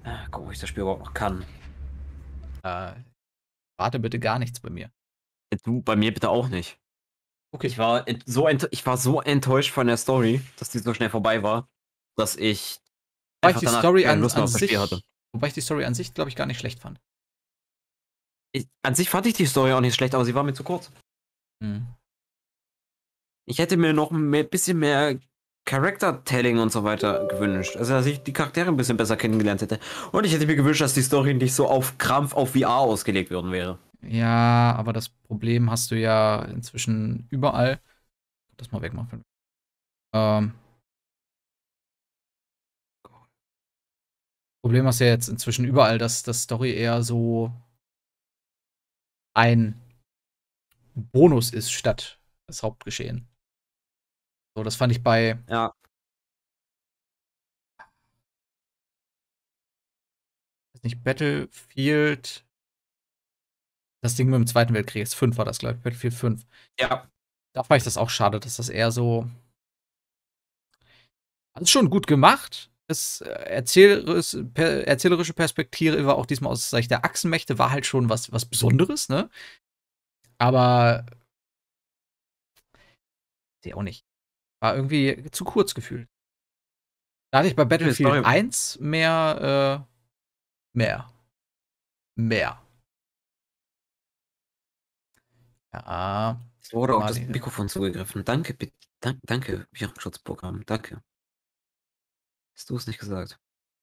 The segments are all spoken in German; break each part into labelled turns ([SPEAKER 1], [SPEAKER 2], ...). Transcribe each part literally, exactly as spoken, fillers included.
[SPEAKER 1] Ah, guck, ob ich das Spiel überhaupt noch kann.
[SPEAKER 2] Äh, warte bitte gar nichts bei mir.
[SPEAKER 1] Du, bei mir bitte auch nicht.
[SPEAKER 2] Okay.
[SPEAKER 1] Ich war ent so ent ich war so enttäuscht von der Story, dass die so schnell vorbei war, dass ich
[SPEAKER 2] Wobei ich
[SPEAKER 1] einfach
[SPEAKER 2] die
[SPEAKER 1] danach
[SPEAKER 2] Story
[SPEAKER 1] keine
[SPEAKER 2] an,
[SPEAKER 1] Lust mehr
[SPEAKER 2] an
[SPEAKER 1] auf das Spiel hatte.
[SPEAKER 2] sich, wobei ich die Story an sich, glaube ich, gar nicht schlecht fand.
[SPEAKER 1] Ich an sich fand ich die Story auch nicht schlecht, aber sie war mir zu kurz.
[SPEAKER 2] Mhm.
[SPEAKER 1] Ich hätte mir noch 'n mehr bisschen mehr Character-Telling und so weiter gewünscht. Also, dass ich die Charaktere 'n bisschen besser kennengelernt hätte. Und ich hätte mir gewünscht, dass die Story nicht so auf Krampf auf V R ausgelegt worden wäre.
[SPEAKER 2] Ja, aber das Problem hast du ja inzwischen überall. Das mal wegmachen. Ähm. Problem hast du ja jetzt inzwischen überall, dass das Story eher so ein Bonus ist statt das Hauptgeschehen. So, das fand ich bei
[SPEAKER 1] Ja.
[SPEAKER 2] weiß nicht, Battlefield das Ding mit dem Zweiten Weltkrieg, ist fünf war das, glaube ich, Battlefield fünf.
[SPEAKER 1] Ja.
[SPEAKER 2] Da fand ich das auch schade, dass das eher so also, schon gut gemacht. Das erzählerisch per erzählerische Perspektive war auch diesmal aus Sicht der Achsenmächte, war halt schon was was Besonderes, ne? Aber auch nicht. War irgendwie zu kurz gefühlt. Da hatte ich bei Battlefield eins mehr, äh mehr. Mehr. Ja.
[SPEAKER 1] Es wurde auch das Mikrofon zugegriffen. Danke, bit dan danke, Virenschutzprogramm, danke. Hättest du es nicht gesagt.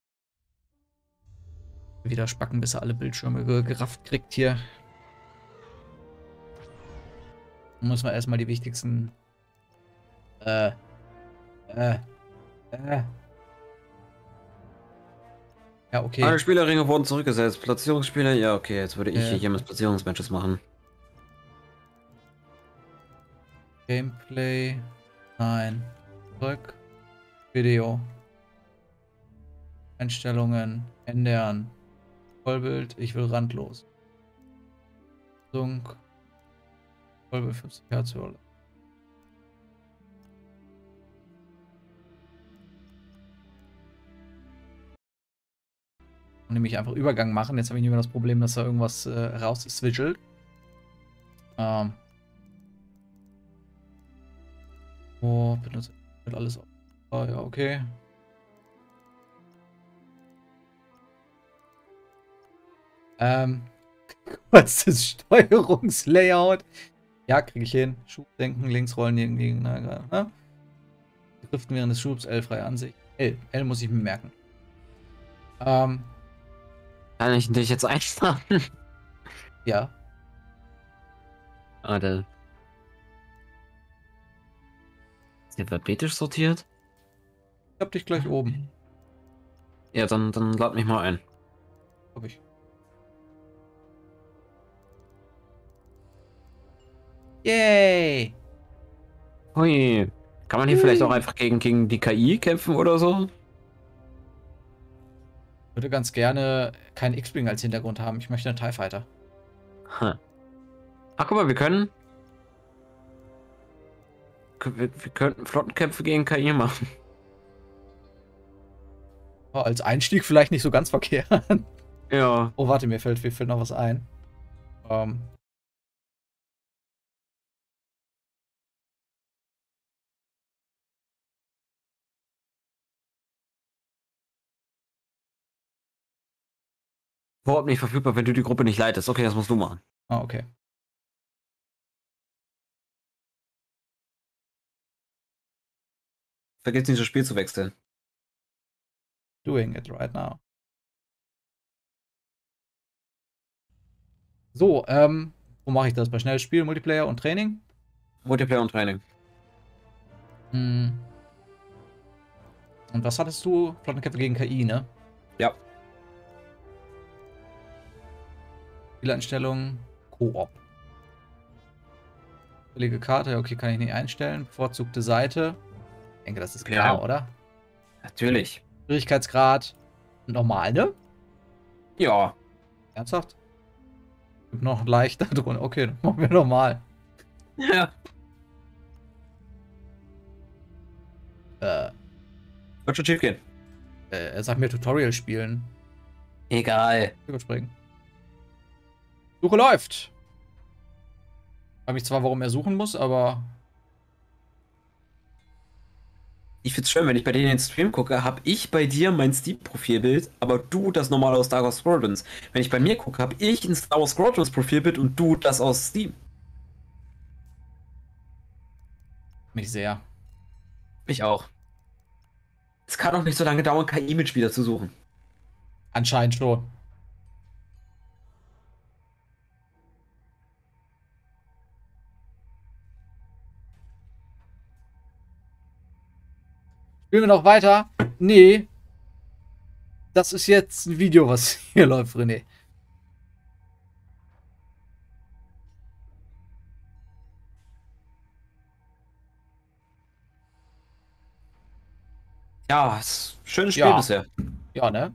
[SPEAKER 2] Wieder spacken, bis er alle Bildschirme ge gerafft kriegt hier. Muss man erst mal die wichtigsten äh, äh, äh. Ja, okay.
[SPEAKER 1] Alle Spielerringe wurden zurückgesetzt. Platzierungsspiele, ja, okay, jetzt würde ich
[SPEAKER 2] Äh.
[SPEAKER 1] hier jemals Platzierungsmatches machen.
[SPEAKER 2] Gameplay. Nein. Zurück. Video. Einstellungen. Ändern. Vollbild. Ich will randlos. Sunk. Vollbild fünfzig Hertz. Nämlich einfach Übergang machen. Jetzt habe ich nicht mehr das Problem, dass da irgendwas äh, raus switchelt. Ähm. Oh, benutze wird alles. Oh ja, okay. Ähm. Kurzes Steuerungslayout. Ja, kriege ich hin. Schub denken, links rollen irgendwie. Na, ne? Driften während des Schubs, L freie Ansicht. L. L muss ich mir merken. Ähm.
[SPEAKER 1] Kann ich dich jetzt einstellen?
[SPEAKER 2] Ja.
[SPEAKER 1] Warte. Ist der alphabetisch sortiert?
[SPEAKER 2] Ich hab dich gleich oben.
[SPEAKER 1] Ja, dann, dann lad mich mal ein.
[SPEAKER 2] Hab ich. Yay!
[SPEAKER 1] Hui. Kann man hier Hui. vielleicht auch einfach gegen, gegen die K I kämpfen oder so?
[SPEAKER 2] Ich würde ganz gerne keinen X-Wing als Hintergrund haben. Ich möchte einen TIE Fighter.
[SPEAKER 1] Huh. Ach, guck mal, wir können. Wir, wir könnten Flottenkämpfe gegen K I machen.
[SPEAKER 2] Oh, als Einstieg vielleicht nicht so ganz verkehrt.
[SPEAKER 1] Ja.
[SPEAKER 2] Oh, warte, mir fällt, mir fällt noch was ein. Ähm.
[SPEAKER 1] Überhaupt nicht verfügbar, wenn du die Gruppe nicht leitest. Okay, das musst du machen.
[SPEAKER 2] Ah, okay.
[SPEAKER 1] Vergiss nicht, das Spiel zu wechseln.
[SPEAKER 2] Doing it right now. So, ähm, wo mache ich das? Bei schnelles Spiel, Multiplayer und Training?
[SPEAKER 1] Multiplayer und Training.
[SPEAKER 2] Hm. Und was hattest du? Flottenkämpfe gegen K I, ne?
[SPEAKER 1] Ja.
[SPEAKER 2] Spieleinstellungen, Koop. Billige Karte, okay, kann ich nicht einstellen. Bevorzugte Seite. Ich denke, das ist klar,
[SPEAKER 1] ja.
[SPEAKER 2] oder?
[SPEAKER 1] Natürlich.
[SPEAKER 2] Schwierigkeitsgrad normal, ne?
[SPEAKER 1] Ja.
[SPEAKER 2] Ernsthaft? Gibt noch leichter drunter. Okay, dann machen wir normal.
[SPEAKER 1] Ja.
[SPEAKER 2] Äh.
[SPEAKER 1] Wird schon schief gehen.
[SPEAKER 2] Äh, er sagt mir Tutorial spielen.
[SPEAKER 1] Egal.
[SPEAKER 2] Überspringen. Suche läuft. Ich frage mich zwar, warum er suchen muss, aber...
[SPEAKER 1] Ich find's schön, wenn ich bei dir in den Stream gucke, habe ich bei dir mein Steam-Profilbild, aber du das normale aus Star Wars Squadrons. Wenn ich bei mir gucke, habe ich ein Star Wars Squadrons Profilbild und du das aus Steam.
[SPEAKER 2] Mich sehr.
[SPEAKER 1] Ich auch. Es kann auch nicht so lange dauern, K I-Mitspieler zu suchen.
[SPEAKER 2] Anscheinend schon. Spielen wir noch weiter? Nee. Das ist jetzt ein Video, was hier läuft, René.
[SPEAKER 1] Ja, ist ein schönes Spiel
[SPEAKER 2] Ja.
[SPEAKER 1] bisher.
[SPEAKER 2] Ja, ne?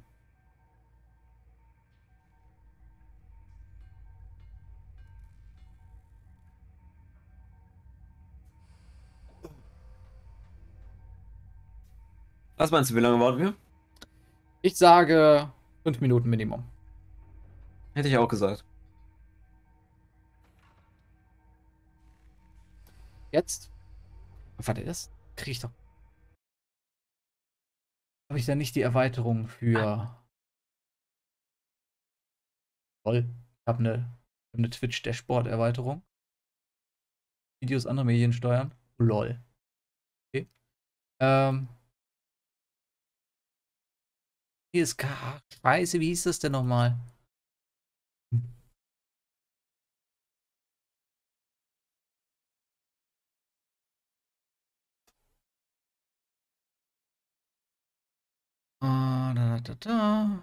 [SPEAKER 1] Was meinst du, wie lange warten wir?
[SPEAKER 2] Ich sage fünf Minuten Minimum.
[SPEAKER 1] Hätte ich auch gesagt.
[SPEAKER 2] Jetzt? Warte, das kriege ich doch. Habe ich da nicht die Erweiterung für. Toll. Ich habe eine, eine Twitch-Dashboard-Erweiterung. Videos, andere Medien steuern. Lol. Okay. Ähm. Hier ist K. Scheiße, wie hieß das denn nochmal? Ah, da, da, da.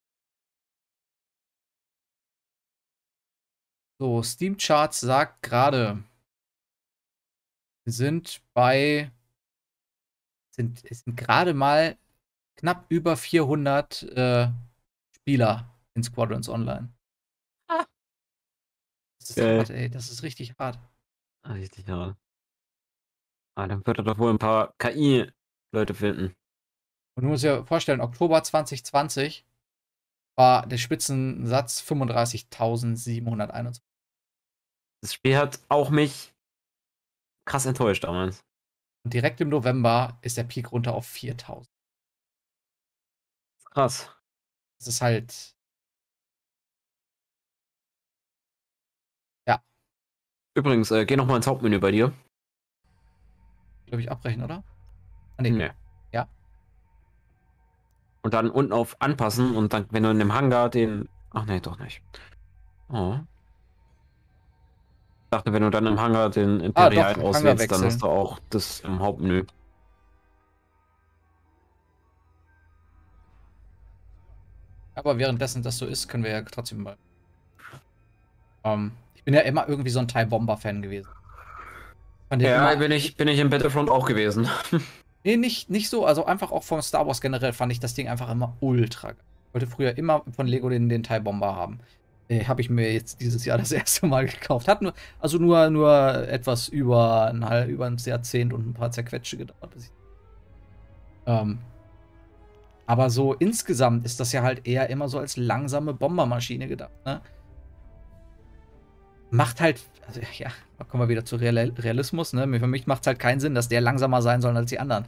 [SPEAKER 2] So, Steam Charts sagt gerade, wir sind bei, sind, es sind gerade mal knapp über vierhundert äh, Spieler in Squadrons Online.
[SPEAKER 1] Ah.
[SPEAKER 2] Das ist
[SPEAKER 1] Geil.
[SPEAKER 2] hart, ey, das ist richtig hart.
[SPEAKER 1] Richtig hart. Ah, dann wird er doch wohl ein paar K I-Leute finden.
[SPEAKER 2] Und du musst dir vorstellen, Oktober zwanzig zwanzig war der Spitzensatz fünfunddreißigtausendsiebenhunderteinundzwanzig.
[SPEAKER 1] Das Spiel hat auch mich krass enttäuscht damals.
[SPEAKER 2] Und direkt im November ist der Peak runter auf viertausend.
[SPEAKER 1] Krass.
[SPEAKER 2] Das ist halt. Ja.
[SPEAKER 1] Übrigens, äh, geh noch mal ins Hauptmenü bei dir.
[SPEAKER 2] Glaube ich, abbrechen, oder? Ah, nee.
[SPEAKER 1] Nee.
[SPEAKER 2] Ja.
[SPEAKER 1] Und dann unten auf Anpassen und dann, wenn du in dem Hangar den. Ach nee, doch nicht. Oh. Ich dachte, wenn du dann im Hangar den Imperial
[SPEAKER 2] Ah, doch, Hangar
[SPEAKER 1] auswählst, dann
[SPEAKER 2] wechseln.
[SPEAKER 1] hast du auch das im Hauptmenü.
[SPEAKER 2] Aber währenddessen das so ist, können wir ja trotzdem mal. Ähm, ich bin ja immer irgendwie so ein TIE Bomber-Fan gewesen. Fand den
[SPEAKER 1] Ja,
[SPEAKER 2] immer,
[SPEAKER 1] bin ich, bin ich im Battlefront auch gewesen.
[SPEAKER 2] nee, nicht, nicht so. Also einfach auch von Star Wars generell fand ich das Ding einfach immer ultra geil. Ich wollte früher immer von Lego den, den TIE Bomber haben. Äh, Habe ich mir jetzt dieses Jahr das erste Mal gekauft. Hat nur, also nur, nur etwas über ein, halb, über ein Jahrzehnt und ein paar Zerquetsche gedauert. Bis ich, ähm, aber so insgesamt ist das ja halt eher immer so als langsame Bombermaschine gedacht, ne? Macht halt, also ja, da kommen wir wieder zu Real Realismus, ne? Für mich macht es halt keinen Sinn, dass der langsamer sein soll als die anderen.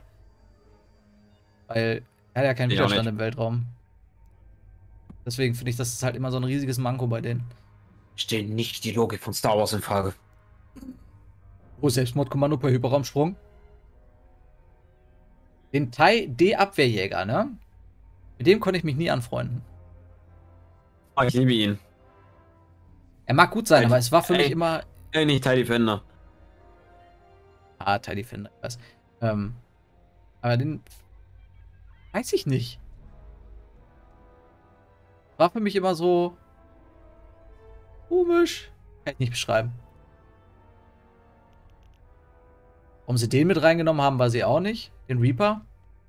[SPEAKER 2] Weil er hat ja keinen
[SPEAKER 1] Ich auch
[SPEAKER 2] Widerstand
[SPEAKER 1] nicht.
[SPEAKER 2] im Weltraum. Deswegen finde ich, das ist halt immer so ein riesiges Manko bei denen.
[SPEAKER 1] Steht nicht die Logik von Star Wars in Frage.
[SPEAKER 2] Oh, Selbstmordkommando per Hyperraumsprung. Den TIE D-Abwehrjäger, ne? Mit dem konnte ich mich nie anfreunden.
[SPEAKER 1] Ah, ich liebe ihn.
[SPEAKER 2] Er mag gut sein,
[SPEAKER 1] Ey,
[SPEAKER 2] aber es war für mich
[SPEAKER 1] ey.
[SPEAKER 2] immer.
[SPEAKER 1] Ey, nicht TIE Defender.
[SPEAKER 2] Ah, TIE Defender, ich weiß. Ähm, aber den. Weiß ich nicht. War für mich immer so. Komisch. Kann ich nicht beschreiben. Warum sie den mit reingenommen haben, weiß ich auch nicht. Den Reaper.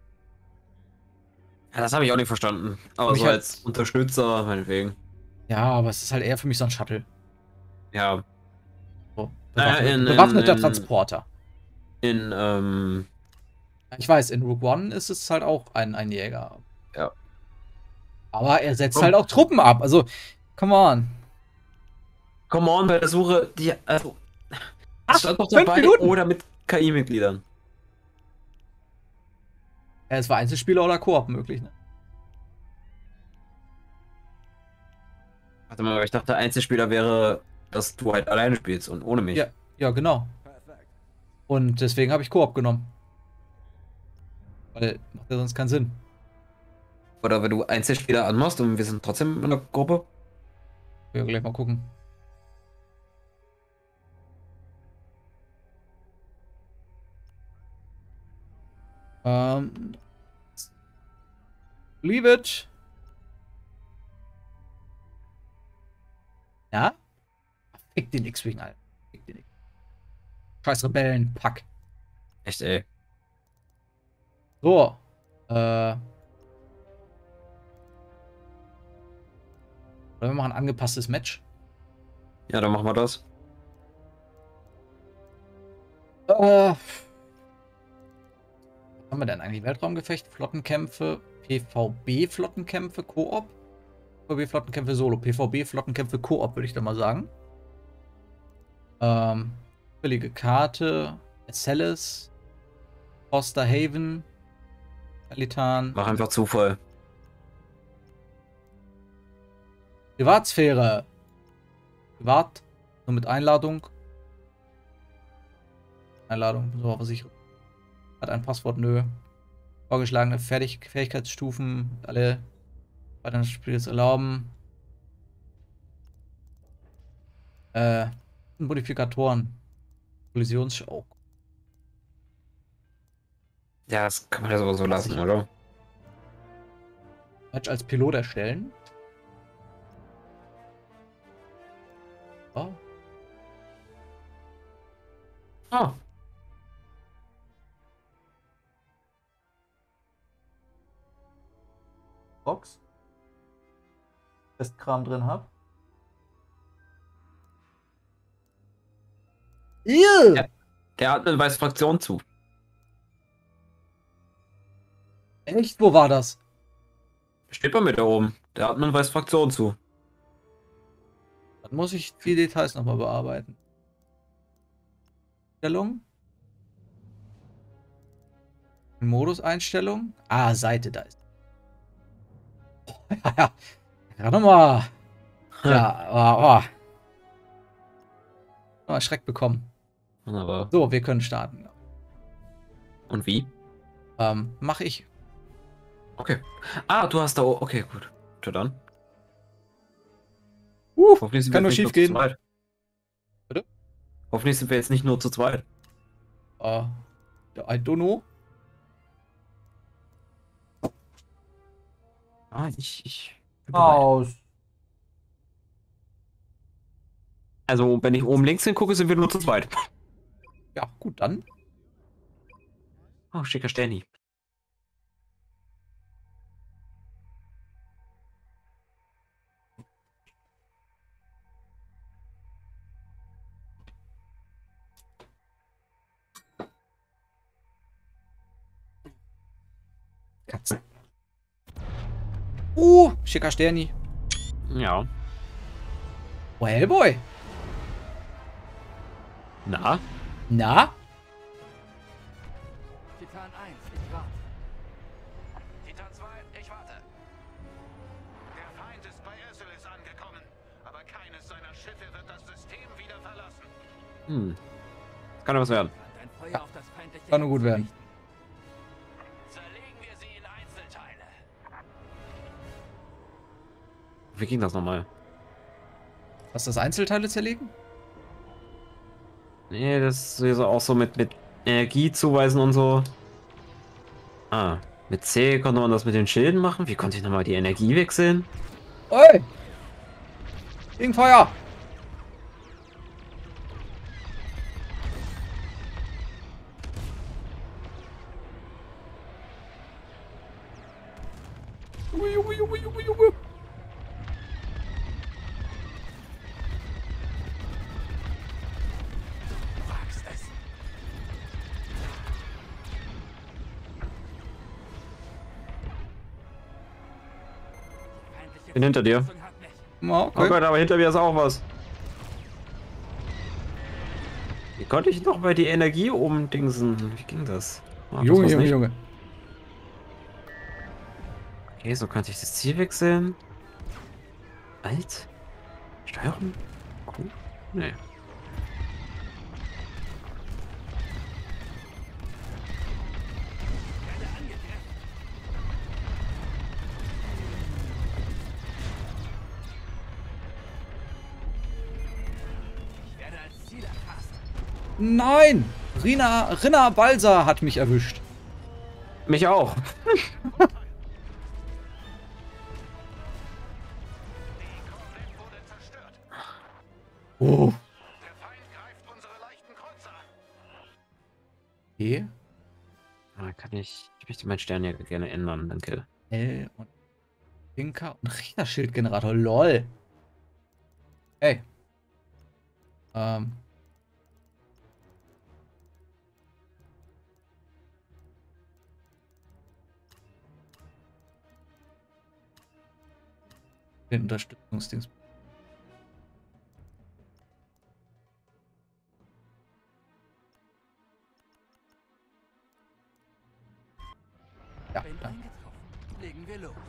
[SPEAKER 1] Ja, das habe ich auch nicht verstanden. Aber
[SPEAKER 2] Mich
[SPEAKER 1] so
[SPEAKER 2] halt-
[SPEAKER 1] als Unterstützer, meinetwegen.
[SPEAKER 2] Ja, aber es ist halt eher für mich so ein Shuttle.
[SPEAKER 1] Ja.
[SPEAKER 2] So,
[SPEAKER 1] Naja,
[SPEAKER 2] bewaffnet,
[SPEAKER 1] in-
[SPEAKER 2] bewaffneter
[SPEAKER 1] in- in-
[SPEAKER 2] Transporter.
[SPEAKER 1] In, ähm.
[SPEAKER 2] Ich weiß, in Rogue One ist es halt auch ein, ein Jäger.
[SPEAKER 1] Ja.
[SPEAKER 2] Aber er setzt
[SPEAKER 1] Komm.
[SPEAKER 2] halt auch Truppen ab. Also, come on.
[SPEAKER 1] Come on, bei der Suche, die, also,
[SPEAKER 2] Ach,
[SPEAKER 1] es stand doch
[SPEAKER 2] fünf
[SPEAKER 1] dabei,
[SPEAKER 2] Minuten.
[SPEAKER 1] oder mit K I-Mitgliedern.
[SPEAKER 2] Ja, es war Einzelspieler oder Koop möglich, ne?
[SPEAKER 1] Warte mal, aber ich dachte, Einzelspieler wäre, dass du halt alleine spielst und ohne mich.
[SPEAKER 2] Ja, ja, genau. Und deswegen habe ich Koop genommen. Weil macht ja sonst keinen Sinn.
[SPEAKER 1] Oder wenn du Einzelspieler anmachst und wir sind trotzdem in der Gruppe.
[SPEAKER 2] Wir gleich mal gucken. Ähm. Leave it. Ja? Fick den X-Wing, Alter. Fick den X-Wing. Scheiß Rebellen, Pack.
[SPEAKER 1] Echt, ey.
[SPEAKER 2] So. Äh. Oder wir machen ein angepasstes Match.
[SPEAKER 1] Ja, dann machen wir das.
[SPEAKER 2] Äh. Was haben wir denn eigentlich? Weltraumgefecht, Flottenkämpfe, PvB-Flottenkämpfe, Koop? PvB-Flottenkämpfe Solo. PvB-Flottenkämpfe Koop, würde ich da mal sagen. Ähm. Billige Karte. Celis. Foster Haven. Kalitan.
[SPEAKER 1] Mach einfach Zufall.
[SPEAKER 2] Privatsphäre. Privat. Nur mit Einladung. Einladung. So, was ich. Hat ein Passwort, nö. Vorgeschlagene Fertig Fähigkeitsstufen. Alle weiteren Spiels erlauben. Äh. Modifikatoren. Kollisionsshow.
[SPEAKER 1] Ja, das kann man ja sowieso lassen, oder?
[SPEAKER 2] Match als Pilot erstellen. Oh.
[SPEAKER 1] Ah.
[SPEAKER 2] Box. Festkram drin hab. Ew.
[SPEAKER 1] Ja. Der hat eine weiße Fraktion zu.
[SPEAKER 2] Echt? Wo war das?
[SPEAKER 1] Steht bei mir da oben. Der hat eine weiße Fraktion zu.
[SPEAKER 2] Dann muss ich die Details nochmal bearbeiten. Einstellung. Modus-Einstellung. Ah, Seite, da ist. Oh, ja, ja. Gerade nochmal. Ja, oh, oh. Mal Schreck bekommen.
[SPEAKER 1] Aber.
[SPEAKER 2] So, wir können starten.
[SPEAKER 1] Und wie?
[SPEAKER 2] Ähm, mache ich.
[SPEAKER 1] Okay. Ah, du hast da. Okay, gut. Ja, dann.
[SPEAKER 2] Uh,
[SPEAKER 1] Hoffentlich sind
[SPEAKER 2] kann
[SPEAKER 1] wir
[SPEAKER 2] nur
[SPEAKER 1] jetzt nicht
[SPEAKER 2] schief gehen.
[SPEAKER 1] zu zweit.
[SPEAKER 2] Bitte?
[SPEAKER 1] Hoffentlich sind wir jetzt nicht nur zu zweit.
[SPEAKER 2] Uh, I don't know.
[SPEAKER 1] Ah, ich. ich bin bereit.
[SPEAKER 2] Aus.
[SPEAKER 1] Also, wenn ich oben links hingucke, sind wir nur zu zweit.
[SPEAKER 2] Ja, gut, dann.
[SPEAKER 1] Oh, schicker Sterni.
[SPEAKER 2] Katzen. Uh, schicker Sterni.
[SPEAKER 1] Ja.
[SPEAKER 2] Oh, Hellboy.
[SPEAKER 1] Na?
[SPEAKER 2] Na?
[SPEAKER 3] Titan eins, ich warte. Titan zwei, ich warte. Der Feind ist bei Esselis angekommen, aber keines seiner Schiffe wird das System wieder verlassen.
[SPEAKER 1] Hm. Kann ja was werden.
[SPEAKER 3] Dein Feuer auf das feindliche
[SPEAKER 2] Kann nur gut werden.
[SPEAKER 3] Zerlegen wir sie in Einzelteile.
[SPEAKER 1] Wie ging das nochmal?
[SPEAKER 2] Was, das Einzelteile zerlegen?
[SPEAKER 1] Nee, das ist so auch so mit, mit Energie zuweisen und so. Ah, mit C konnte man das mit den Schilden machen. Wie konnte ich nochmal die Energie wechseln?
[SPEAKER 2] Oi! Gegenfeuer! Junge, Junge, Junge, Junge, Junge!
[SPEAKER 3] Du wagst es.
[SPEAKER 1] Bin hinter dir.
[SPEAKER 2] Oh,
[SPEAKER 1] Oh Gott, aber hinter mir ist auch was. Wie konnte ich noch mal die Energie umdingsen? Wie ging das? Ah, das
[SPEAKER 2] Junge,
[SPEAKER 1] war's
[SPEAKER 2] Junge,
[SPEAKER 1] nicht.
[SPEAKER 2] Junge.
[SPEAKER 1] Okay, so könnte ich das Ziel wechseln. Alt? Steuerung? Cool. Nee.
[SPEAKER 2] Nein! Rina, Rinna Balsa hat mich erwischt.
[SPEAKER 1] Mich auch.
[SPEAKER 2] Oh.
[SPEAKER 3] Der Feind greift unsere leichten Kreuzer an.
[SPEAKER 2] Okay.
[SPEAKER 1] Ah, kann ich. Ich möchte meinen Stern ja gerne ändern, danke.
[SPEAKER 2] L und Pinker und Richterschildgenerator. LOL. Hey. Ähm. Den Unterstützungsdings. Ja,
[SPEAKER 4] Bin
[SPEAKER 2] ja.
[SPEAKER 4] eingetroffen. Legen wir los.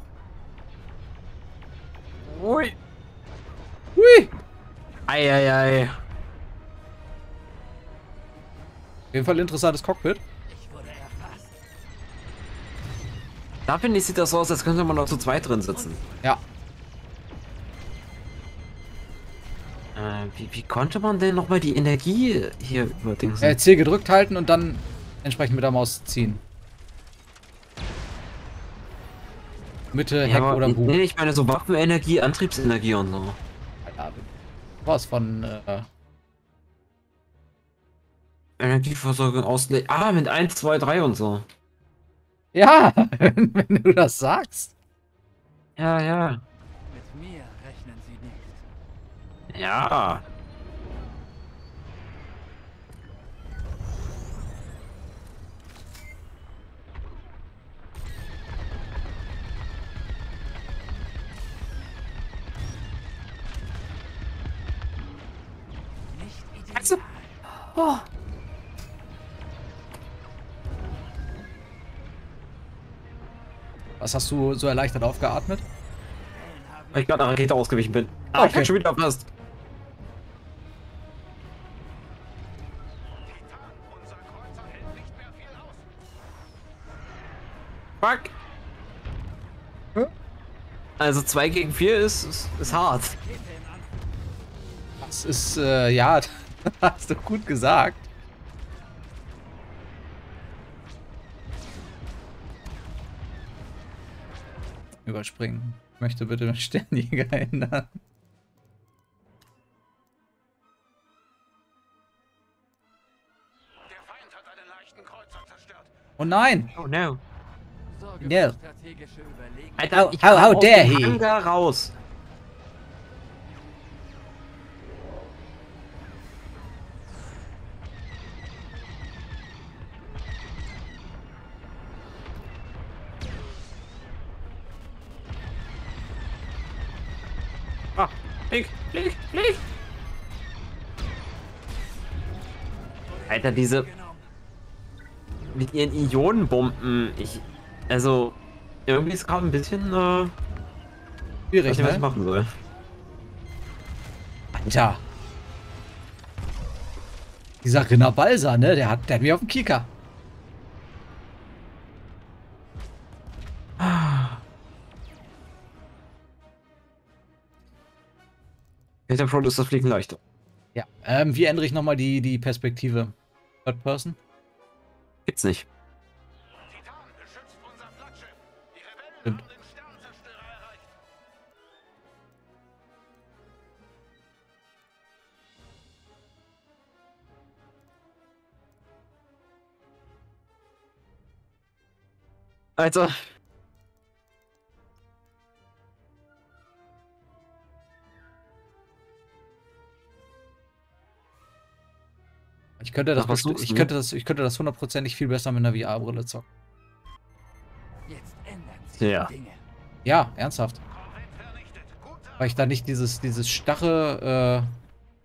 [SPEAKER 1] Ui.
[SPEAKER 2] Hui!
[SPEAKER 1] Eieiei.
[SPEAKER 2] Auf jeden Fall interessantes Cockpit.
[SPEAKER 4] Ich wurde erfasst.
[SPEAKER 1] Da finde ich, sieht das so aus, als könnte man noch zu zweit drin sitzen.
[SPEAKER 2] Ja.
[SPEAKER 1] Äh, wie, wie konnte man denn nochmal die Energie hier überdingsen?
[SPEAKER 2] Äh, C gedrückt halten und dann entsprechend mit der Maus ziehen. Mitte, Heck
[SPEAKER 1] ja, aber,
[SPEAKER 2] oder Bug.
[SPEAKER 1] nee, ich meine so Waffenenergie, Antriebsenergie und so.
[SPEAKER 2] Alter, was von, äh,
[SPEAKER 1] Energieversorgung auslegen. Ah, mit eins, zwei, drei und so.
[SPEAKER 2] ja, wenn, wenn du das sagst.
[SPEAKER 1] Ja, ja.
[SPEAKER 4] Mit mir rechnen Sie nicht.
[SPEAKER 1] Ja.
[SPEAKER 4] Nicht ideal.
[SPEAKER 1] Also- Oh.
[SPEAKER 2] Was hast du so erleichtert aufgeatmet?
[SPEAKER 1] Weil ich gerade einer Rakete ausgewichen bin. Ah, ich
[SPEAKER 2] Okay.
[SPEAKER 1] hab schon wieder fast.
[SPEAKER 3] Titan, unser Kreuzer hält nicht mehr viel aus.
[SPEAKER 1] Fuck.
[SPEAKER 2] Hä?
[SPEAKER 1] Also zwei gegen vier ist, ist, ist hart.
[SPEAKER 2] Das ist, äh, ja, hast du gut gesagt. Überspringen. Ich möchte bitte den Sternjäger ändern.
[SPEAKER 3] Der Feind hat einen leichten Kreuzer zerstört.
[SPEAKER 2] Oh nein!
[SPEAKER 1] Oh no.
[SPEAKER 4] Sorge
[SPEAKER 2] No.
[SPEAKER 4] für strategische Überlegenheit.
[SPEAKER 1] Alter,
[SPEAKER 2] How-
[SPEAKER 1] ich
[SPEAKER 2] how-
[SPEAKER 1] komm
[SPEAKER 2] how
[SPEAKER 1] aus
[SPEAKER 2] dare
[SPEAKER 1] dem
[SPEAKER 2] he?
[SPEAKER 1] Hangar raus. Ah, flieg, flieg, flieg. Alter, diese mit ihren Ionenbomben, ich, also, irgendwie ist gerade ein bisschen, äh, ich
[SPEAKER 2] Schwierig,
[SPEAKER 1] weiß nicht, was ich
[SPEAKER 2] ne?
[SPEAKER 1] machen soll.
[SPEAKER 2] Alter. Dieser Rinna Balsa, ne? Der hat, der hat mich auf dem Kieker.
[SPEAKER 1] Mit der Front ist das Fliegen leichter.
[SPEAKER 2] Ja. Ähm, wie ändere ich nochmal die, die Perspektive? Third Person?
[SPEAKER 1] Gibt's nicht.
[SPEAKER 3] Titan, beschützt unser Flaggschiff. Die Rebellen
[SPEAKER 2] Stimmt.
[SPEAKER 3] haben den Sternzerstörer erreicht.
[SPEAKER 1] Also,
[SPEAKER 2] Ich könnte das,
[SPEAKER 1] Was
[SPEAKER 2] besti-
[SPEAKER 1] versuchst
[SPEAKER 2] ich
[SPEAKER 1] du?
[SPEAKER 2] könnte das, ich könnte das hundertprozentig viel besser mit einer V R-Brille zocken.
[SPEAKER 4] Jetzt ändern sich
[SPEAKER 1] Ja.
[SPEAKER 4] die Dinge.
[SPEAKER 2] Ja, ernsthaft.
[SPEAKER 3] Korvette
[SPEAKER 2] Weil ich da nicht dieses, dieses starre, äh,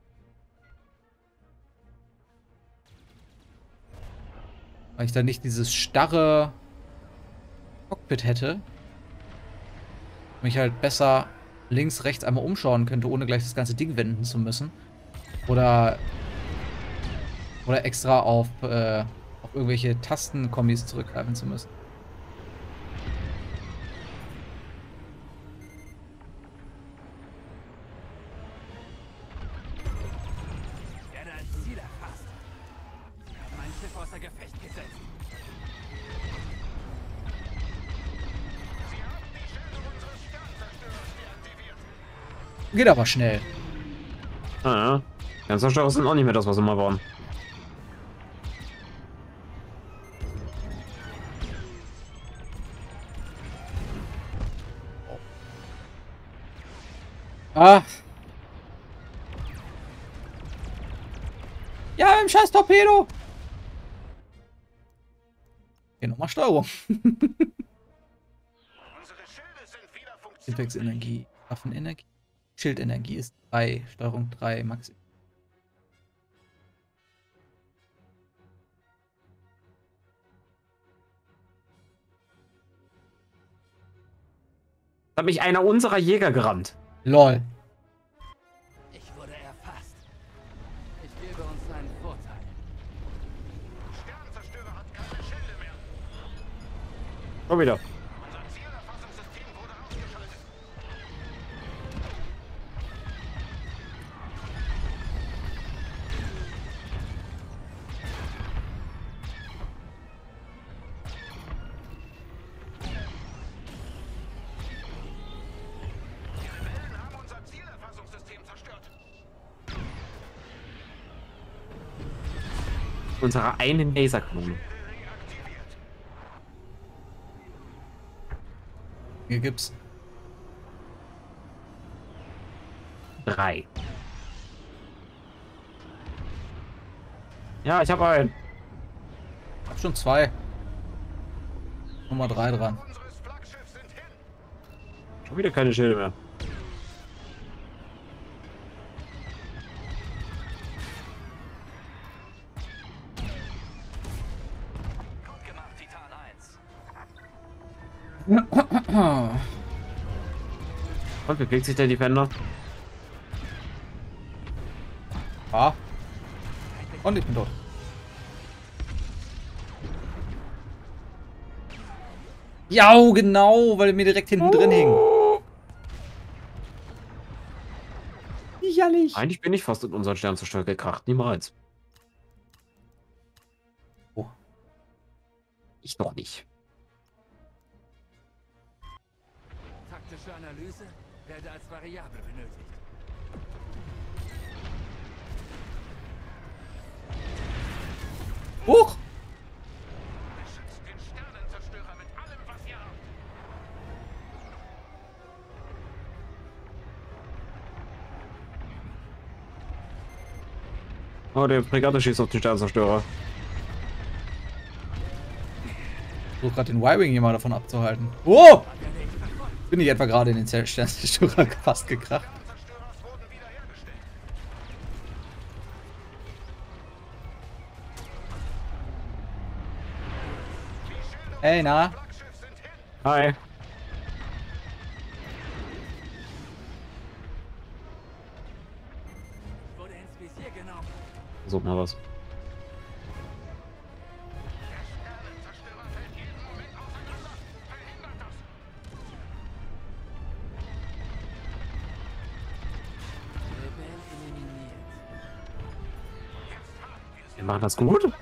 [SPEAKER 2] weil ich da nicht dieses starre Cockpit hätte. Mich halt besser links, rechts einmal umschauen könnte, ohne gleich das ganze Ding wenden zu müssen. Oder, oder extra auf, äh, auf irgendwelche Tastenkombis zurückgreifen zu müssen.
[SPEAKER 4] Ich werde ein Ziel erfasst. Sie haben mein Schiff außer Gefecht gesetzt.
[SPEAKER 3] Sie haben die Schilde unseres Sternzerstörers deaktiviert.
[SPEAKER 2] Geht aber schnell.
[SPEAKER 1] Ah, ja. Sternzerstörer sind auch nicht mehr das, was sie mal waren.
[SPEAKER 2] Ah. Ja, im scheiß Torpedo. Hier nochmal Steuerung.
[SPEAKER 3] Unsere Schilde sind wieder funktionsfähig.
[SPEAKER 2] Impacts-Energie, Waffenenergie. Schildenergie ist drei, Steuerung drei, Maxi.
[SPEAKER 1] Da hat mich einer unserer Jäger gerammt.
[SPEAKER 2] Lol.
[SPEAKER 4] Ich wurde erfasst. Ich gebe uns einen Vorteil.
[SPEAKER 3] Sternzerstörer hat keine Schilde mehr.
[SPEAKER 1] Komm wieder.
[SPEAKER 3] Unser Zielerfassungssystem wurde ausgeschaltet. Die Rebellen haben unser Zielerfassungssystem zerstört.
[SPEAKER 1] Unsere einen Laserkanone.
[SPEAKER 3] Reaktiviert.
[SPEAKER 2] Hier gibt's.
[SPEAKER 1] Drei. Ja, ich habe einen.
[SPEAKER 2] Hab schon zwei. Nummer drei dran.
[SPEAKER 3] Unseres Flaggschiffs sind hin.
[SPEAKER 1] Schon wieder keine Schilde mehr.
[SPEAKER 3] Gut gemacht, Titan eins.
[SPEAKER 1] Und wie kriegt sich der Defender?
[SPEAKER 2] Ah. Und ich bin tot. Ja, genau, weil er mir direkt hinten drin hing. Sicherlich.
[SPEAKER 1] Eigentlich bin ich fast in unseren Sternzerstörer gekracht. Niemals.
[SPEAKER 2] Oh.
[SPEAKER 1] Ich noch nicht.
[SPEAKER 4] Taktische Analyse werde als Variable benötigt.
[SPEAKER 2] Huch.
[SPEAKER 3] Beschützt den Sternenzerstörer mit allem, was ihr habt.
[SPEAKER 1] Oh, der Fregatte schießt auf den Sternzerstörer.
[SPEAKER 2] Ich versuche gerade den Y-Wing hier mal davon abzuhalten. Oh! Bin ich etwa gerade in den Sternzerstörer fast gekracht.
[SPEAKER 3] Sternenzerstörers wurden wiederhergestellt. Die Schilde
[SPEAKER 2] Hey, na?
[SPEAKER 3] unseres Flaggschiffs sind hin.
[SPEAKER 1] Hi.
[SPEAKER 4] Wurde ins Visier genommen.
[SPEAKER 1] Versuch mal was.
[SPEAKER 3] Der Sternenzerstörer fällt jeden Moment auseinander. Verhindert das.
[SPEAKER 4] Rebell eliminiert.
[SPEAKER 3] Jetzt haben wir sie.
[SPEAKER 1] Wir machen das gut.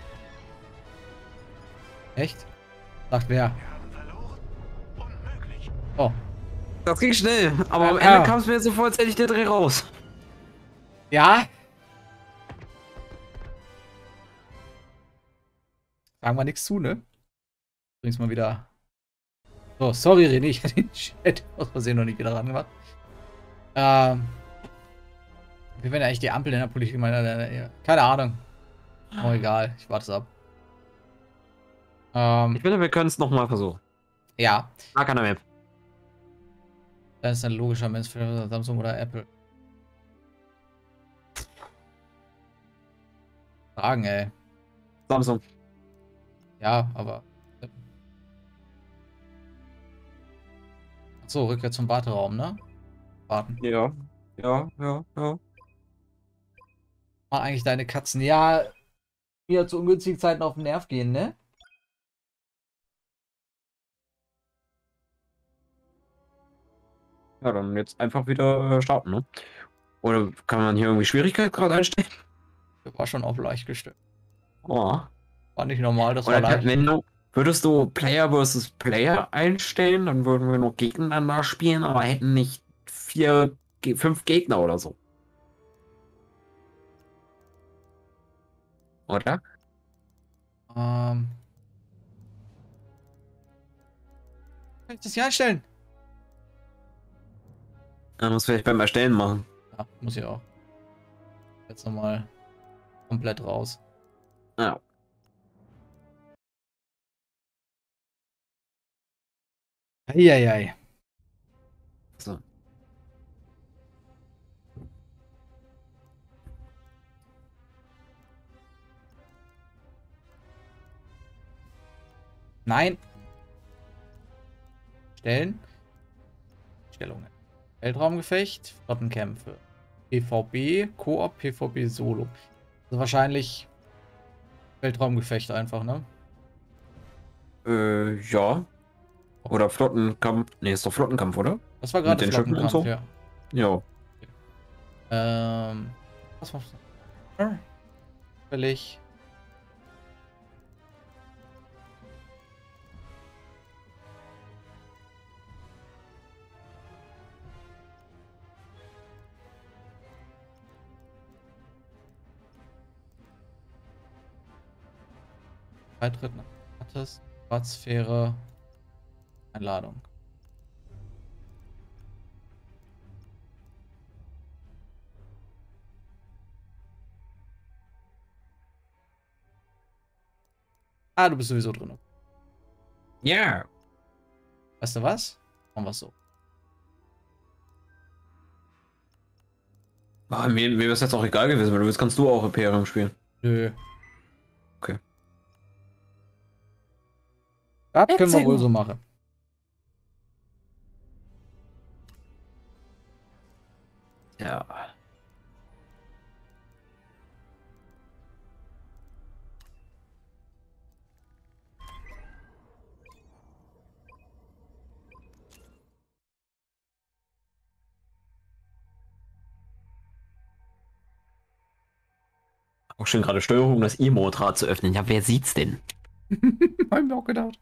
[SPEAKER 2] Echt? Sagt wer?
[SPEAKER 3] Wir haben verloren. Unmöglich.
[SPEAKER 2] Oh.
[SPEAKER 1] Das ging schnell. Aber am
[SPEAKER 2] Ja, ja.
[SPEAKER 1] Ende kam es mir jetzt so vor, als hätte ich der Dreh raus.
[SPEAKER 2] Ja? Sagen wir nichts zu, ne? Übrigens mal wieder. So, sorry, René, ich hatte den Chat aus Versehen noch nicht wieder ran gemacht. Ähm. Wie werden eigentlich die Ampel in der Politik? Meine, keine Ahnung. Oh, egal, ich warte es ab. Ähm,
[SPEAKER 1] Ich finde, wir können es nochmal versuchen.
[SPEAKER 2] ja.
[SPEAKER 1] Gar keiner Map.
[SPEAKER 2] Das ist ein logischer Mensch für Samsung oder Apple. Fragen, ey.
[SPEAKER 1] Samsung.
[SPEAKER 2] Ja, aber. Achso, Rückkehr zum Warteraum, ne? Warten.
[SPEAKER 1] Ja. Ja, ja, ja.
[SPEAKER 2] Mal eigentlich deine Katzen. Ja, mir zu ungünstigen Zeiten auf den Nerv gehen, ne?
[SPEAKER 1] Ja, dann jetzt einfach wieder äh, starten, ne? Oder kann man hier irgendwie Schwierigkeitsgrad einstellen?
[SPEAKER 2] War schon auf leicht gestellt.
[SPEAKER 1] Oh.
[SPEAKER 2] War nicht normal, das war
[SPEAKER 1] Oder
[SPEAKER 2] leicht.
[SPEAKER 1] wenn du, würdest du Player versus Player einstellen, dann würden wir nur gegeneinander spielen, aber hätten nicht vier, Ge- fünf Gegner oder so. Oder?
[SPEAKER 2] Ähm. Kann ich das hier einstellen?
[SPEAKER 1] Dann muss vielleicht beim Erstellen machen.
[SPEAKER 2] Ja, muss ich auch. Jetzt nochmal komplett raus.
[SPEAKER 1] Ja.
[SPEAKER 2] Eieiei.
[SPEAKER 1] So.
[SPEAKER 2] Nein. Stellen. Stellungen. Weltraumgefecht, Flottenkämpfe. PvP, Koop, PvP Solo. Also wahrscheinlich Weltraumgefecht einfach, ne?
[SPEAKER 1] Äh, ja. Oder Flottenkampf. Nee, ist doch Flottenkampf, oder?
[SPEAKER 2] Das war
[SPEAKER 1] Mit
[SPEAKER 2] gerade
[SPEAKER 1] den Schiffen und
[SPEAKER 2] Flottenkampf,
[SPEAKER 1] so?
[SPEAKER 2] ja.
[SPEAKER 1] Ja.
[SPEAKER 2] Ähm. Was war's? Hm. Völlig. Beitritt nach Artes, Privatsphäre, Einladung. Ah, du bist sowieso drin.
[SPEAKER 1] Ja.
[SPEAKER 2] Weißt du was? Machen wir es so.
[SPEAKER 1] Ah, mir mir wäre es jetzt auch egal gewesen, weil du willst, kannst du auch Imperium spielen.
[SPEAKER 2] Nö.
[SPEAKER 1] Okay.
[SPEAKER 2] Das können wir
[SPEAKER 1] Erzähl
[SPEAKER 2] wohl
[SPEAKER 1] mal.
[SPEAKER 2] so machen.
[SPEAKER 1] Ja. Auch schon gerade Steuerung, um das Emote-Rad zu öffnen. Ja, wer sieht's denn?
[SPEAKER 2] Hab ich mir auch gedacht.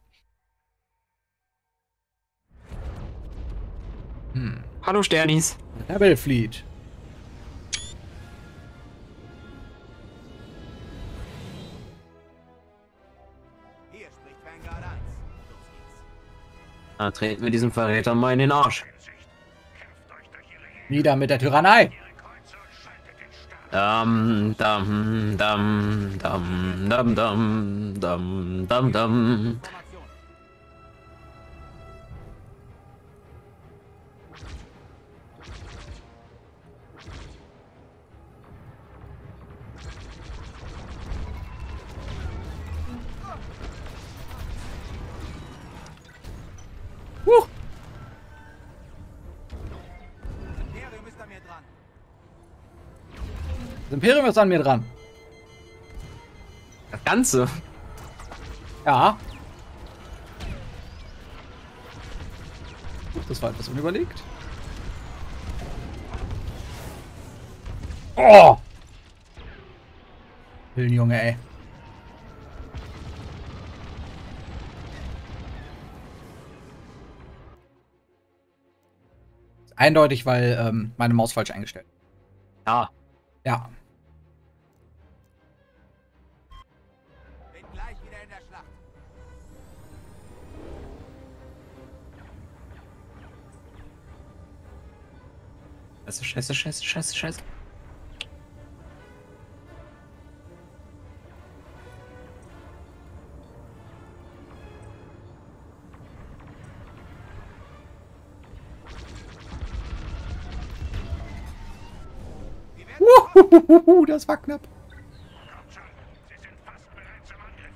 [SPEAKER 2] Hm.
[SPEAKER 1] Hallo Sternis.
[SPEAKER 2] Rebel Fleet.
[SPEAKER 3] Hier spricht Vanguard eins. Los geht's.
[SPEAKER 1] Da treten wir diesen Verräter mal in den Arsch.
[SPEAKER 2] Nieder mit der Tyrannei.
[SPEAKER 1] Dam, dam, dam, dam, dam, dam, dam, dam, dam.
[SPEAKER 4] Formation.
[SPEAKER 2] Huch.
[SPEAKER 3] Imperium ist an mir dran.
[SPEAKER 2] Das Imperium ist an mir dran.
[SPEAKER 1] Das Ganze.
[SPEAKER 2] Ja. Das war etwas unüberlegt. Oh! Junge, ey. Eindeutig, weil ähm, meine Maus falsch eingestellt.
[SPEAKER 1] Ja.
[SPEAKER 2] Ja.
[SPEAKER 3] Bin gleich wieder in der Schlacht.
[SPEAKER 1] Scheiße, scheiße, scheiße, scheiße, scheiße.
[SPEAKER 2] Das war knapp.
[SPEAKER 3] Kommt schon, Sie sind fast bereit zum Angriff.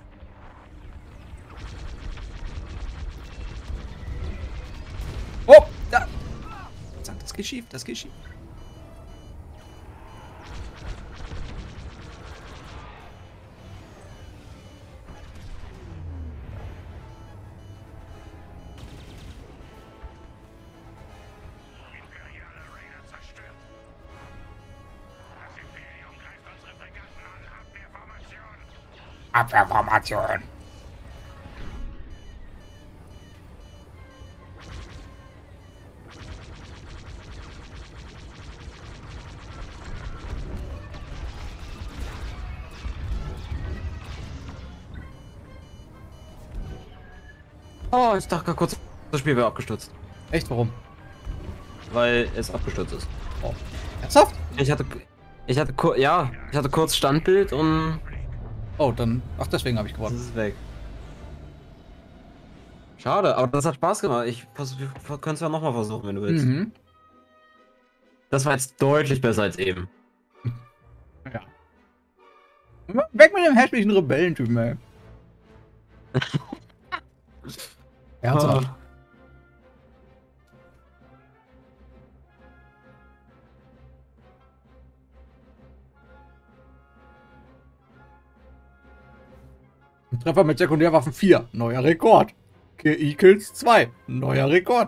[SPEAKER 2] Oh, da. Sag, das geht schief, das geht schief.
[SPEAKER 3] Imperiale Raider zerstört. Das Imperium greift unsere Fregatten an. Abwehrformation.
[SPEAKER 2] Abwehrformation.
[SPEAKER 1] Oh, ich dachte gerade kurz, das Spiel wäre abgestürzt.
[SPEAKER 2] Echt, warum?
[SPEAKER 1] Weil es abgestürzt ist.
[SPEAKER 2] Oh. Ernsthaft?
[SPEAKER 1] Ich hatte, ich hatte, kur- ja, ich hatte kurz Standbild und
[SPEAKER 2] Oh, dann. Ach, deswegen habe ich
[SPEAKER 1] es
[SPEAKER 2] gewonnen.
[SPEAKER 1] ist weg. Schade, aber das hat Spaß gemacht. Ich vers- wir können es ja nochmal versuchen, wenn du willst.
[SPEAKER 2] Mhm.
[SPEAKER 1] Das war jetzt deutlich besser als eben.
[SPEAKER 2] Ja. Weg mit dem hässlichen Rebellentypen, ey. Ernsthaft.
[SPEAKER 1] Ah.
[SPEAKER 2] Ein Treffer mit Sekundärwaffen vier. Neuer Rekord. K I-Kills zwei. Neuer Rekord.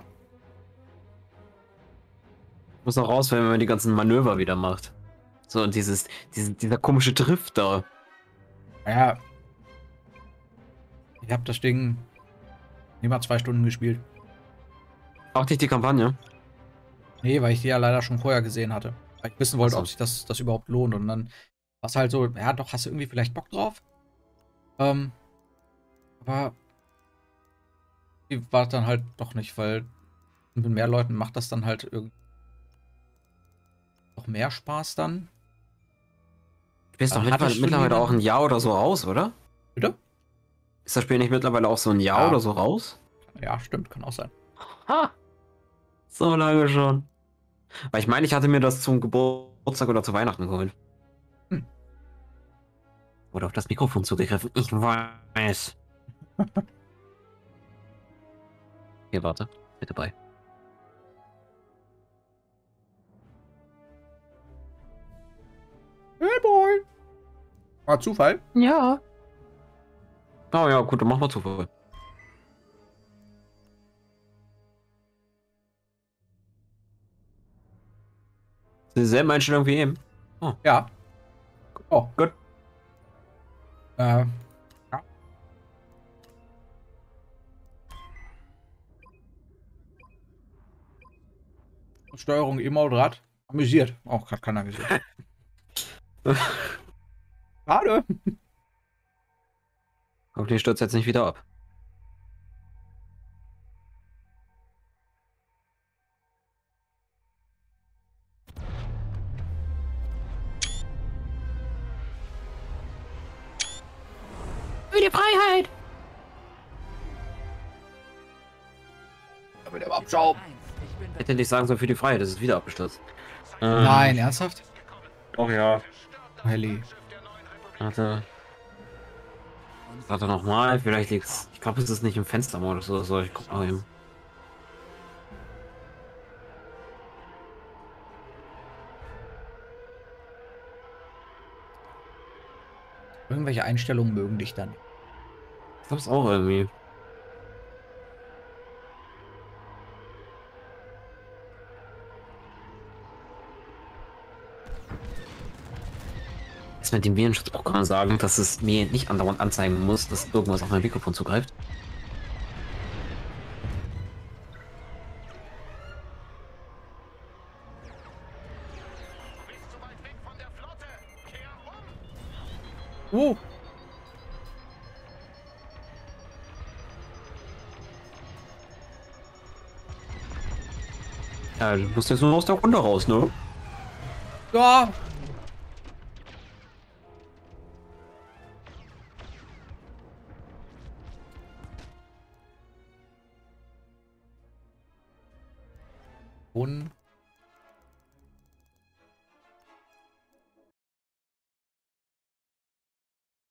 [SPEAKER 1] Muss noch raus, wenn man die ganzen Manöver wieder macht. So, und dieses, dieses, dieser komische Drift da.
[SPEAKER 2] Ja. Ich habe das Ding immer zwei Stunden gespielt.
[SPEAKER 1] Auch nicht die Kampagne.
[SPEAKER 2] Nee, weil ich die ja leider schon vorher gesehen hatte. Weil ich wissen wollte,
[SPEAKER 1] Ach so.
[SPEAKER 2] ob sich das, das überhaupt lohnt. Und dann war es halt so, ja doch, hast du irgendwie vielleicht Bock drauf? Ähm, aber die war dann halt doch nicht, weil mit mehr Leuten macht das dann halt irgendwie noch mehr Spaß dann.
[SPEAKER 1] Du bist doch
[SPEAKER 2] Aber
[SPEAKER 1] mittlerweile,
[SPEAKER 2] hattest du
[SPEAKER 1] mittlerweile auch ein
[SPEAKER 2] jemanden?
[SPEAKER 1] Jahr oder so raus, oder?
[SPEAKER 2] Bitte?
[SPEAKER 1] Ist das Spiel nicht mittlerweile auch so ein Jahr
[SPEAKER 2] Ja.
[SPEAKER 1] oder so raus?
[SPEAKER 2] Ja, stimmt, kann auch sein.
[SPEAKER 1] Ha! So lange schon. Weil ich meine, ich hatte mir das zum Geburtstag oder zu Weihnachten geholt.
[SPEAKER 2] Hm.
[SPEAKER 1] Oder auf das Mikrofon zugegriffen. Ich weiß. Hier, warte. Bitte bei.
[SPEAKER 2] Hey boy! War Zufall?
[SPEAKER 1] Ja. Oh ja, gut, dann machen wir Zufall. Dieselbe Einstellung wie eben.
[SPEAKER 2] Ja. Oh.
[SPEAKER 1] Gut.
[SPEAKER 2] Äh. Ja. Steuerung E-Mail-Rad. Amüsiert. Auch gerade keiner gesehen. Schade.
[SPEAKER 1] Hoffentlich stürzt jetzt nicht wieder ab. Für die Freiheit!
[SPEAKER 2] Mit dem Abschaum.
[SPEAKER 4] Eins, ich bin
[SPEAKER 1] Ich hätte nicht sagen sollen für die Freiheit, das ist wieder abgestürzt. Ähm,
[SPEAKER 2] Nein, ernsthaft?
[SPEAKER 1] Doch, ja.
[SPEAKER 2] Helly.
[SPEAKER 1] Warte. Warte nochmal, vielleicht liegt's. Ich glaube, es ist nicht im Fenstermodus oder so. Ich guck mal eben.
[SPEAKER 2] Irgendwelche Einstellungen mögen dich dann.
[SPEAKER 1] Ich glaube es auch irgendwie. Jetzt mit dem Virenschutzprogramm sagen, dass es mir nicht andauernd anzeigen muss, dass irgendwas auf mein Mikrofon zugreift.
[SPEAKER 3] Du bist zu weit weg von der Flotte. Kehr um.
[SPEAKER 2] Uh.
[SPEAKER 1] Ja, du musst jetzt nur aus der Runde raus, ne?
[SPEAKER 2] Ja. Und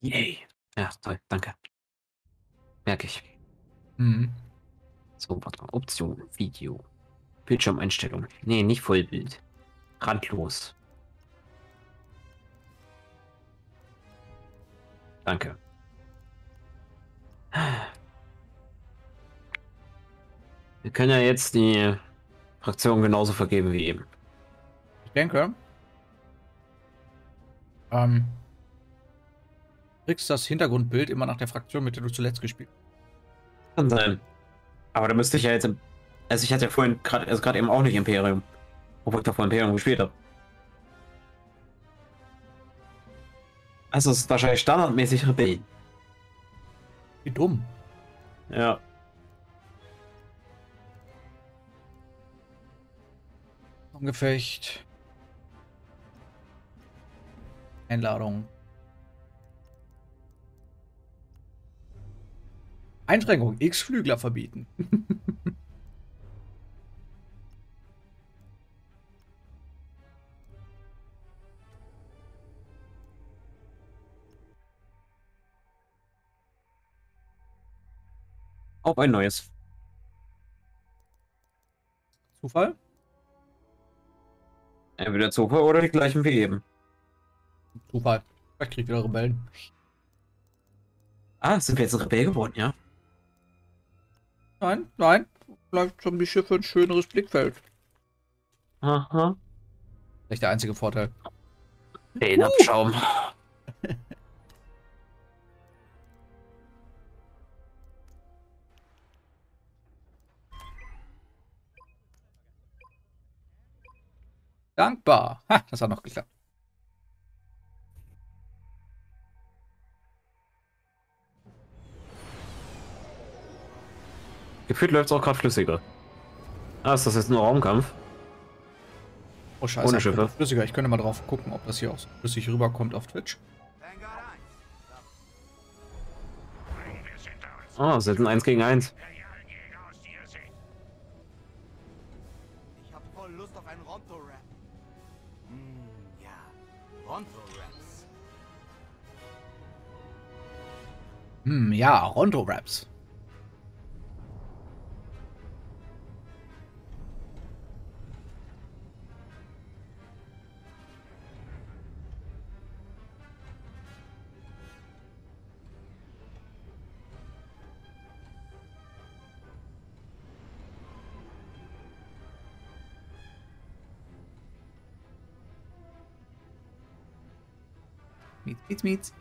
[SPEAKER 1] Yay. Ja, toll, danke. Merke ich.
[SPEAKER 2] Mhm.
[SPEAKER 1] So, warte mal. Option, Video. Bildschirmeinstellung. Nee, nicht Vollbild. Randlos. Danke. Wir können ja jetzt die Fraktion genauso vergeben wie eben.
[SPEAKER 2] Ich denke, ähm, du kriegst das Hintergrundbild immer nach der Fraktion, mit der du zuletzt gespielt hast.
[SPEAKER 1] Kann sein. Aber da müsste ich ja jetzt. Im also, ich hatte ja vorhin gerade also gerade eben auch nicht Imperium. Obwohl ich davor Imperium gespielt habe. Also, es ist wahrscheinlich standardmäßig Rebellen.
[SPEAKER 2] Wie dumm.
[SPEAKER 1] Ja.
[SPEAKER 2] Gefecht. Einladung. Einschränkung. X-Flügler verbieten.
[SPEAKER 1] Auf ein neues.
[SPEAKER 2] Zufall?
[SPEAKER 1] Entweder Zufall oder die gleichen wie eben.
[SPEAKER 2] Zufall. Ich krieg wieder Rebellen.
[SPEAKER 1] Ah, sind wir jetzt ein Rebell geworden, ja?
[SPEAKER 2] Nein, nein. Vielleicht so ein bisschen für ein schöneres Blickfeld.
[SPEAKER 1] Aha.
[SPEAKER 2] Vielleicht der einzige Vorteil.
[SPEAKER 1] Den Abschaum.
[SPEAKER 2] Dankbar. Ha, das hat noch geklappt.
[SPEAKER 1] Gefühlt läuft es auch gerade flüssiger. Ah, ist das jetzt nur Raumkampf?
[SPEAKER 2] Oh scheiße.
[SPEAKER 1] Ohne Schiffe.
[SPEAKER 2] Flüssiger. Ich könnte mal drauf gucken, ob das hier auch so flüssig rüberkommt auf Twitch.
[SPEAKER 3] Vanguard eins. Wir sind da uns
[SPEAKER 1] Ah, es ist ein eins gegen eins.
[SPEAKER 3] imperialen Jäger aus dieser Sicht.
[SPEAKER 4] Ich hab voll Lust auf einen Ronto-Rap. Hm, ja. Ronto-Raps.
[SPEAKER 2] Hm, ja, Rondo-Raps. Mietz, mietz, mietz.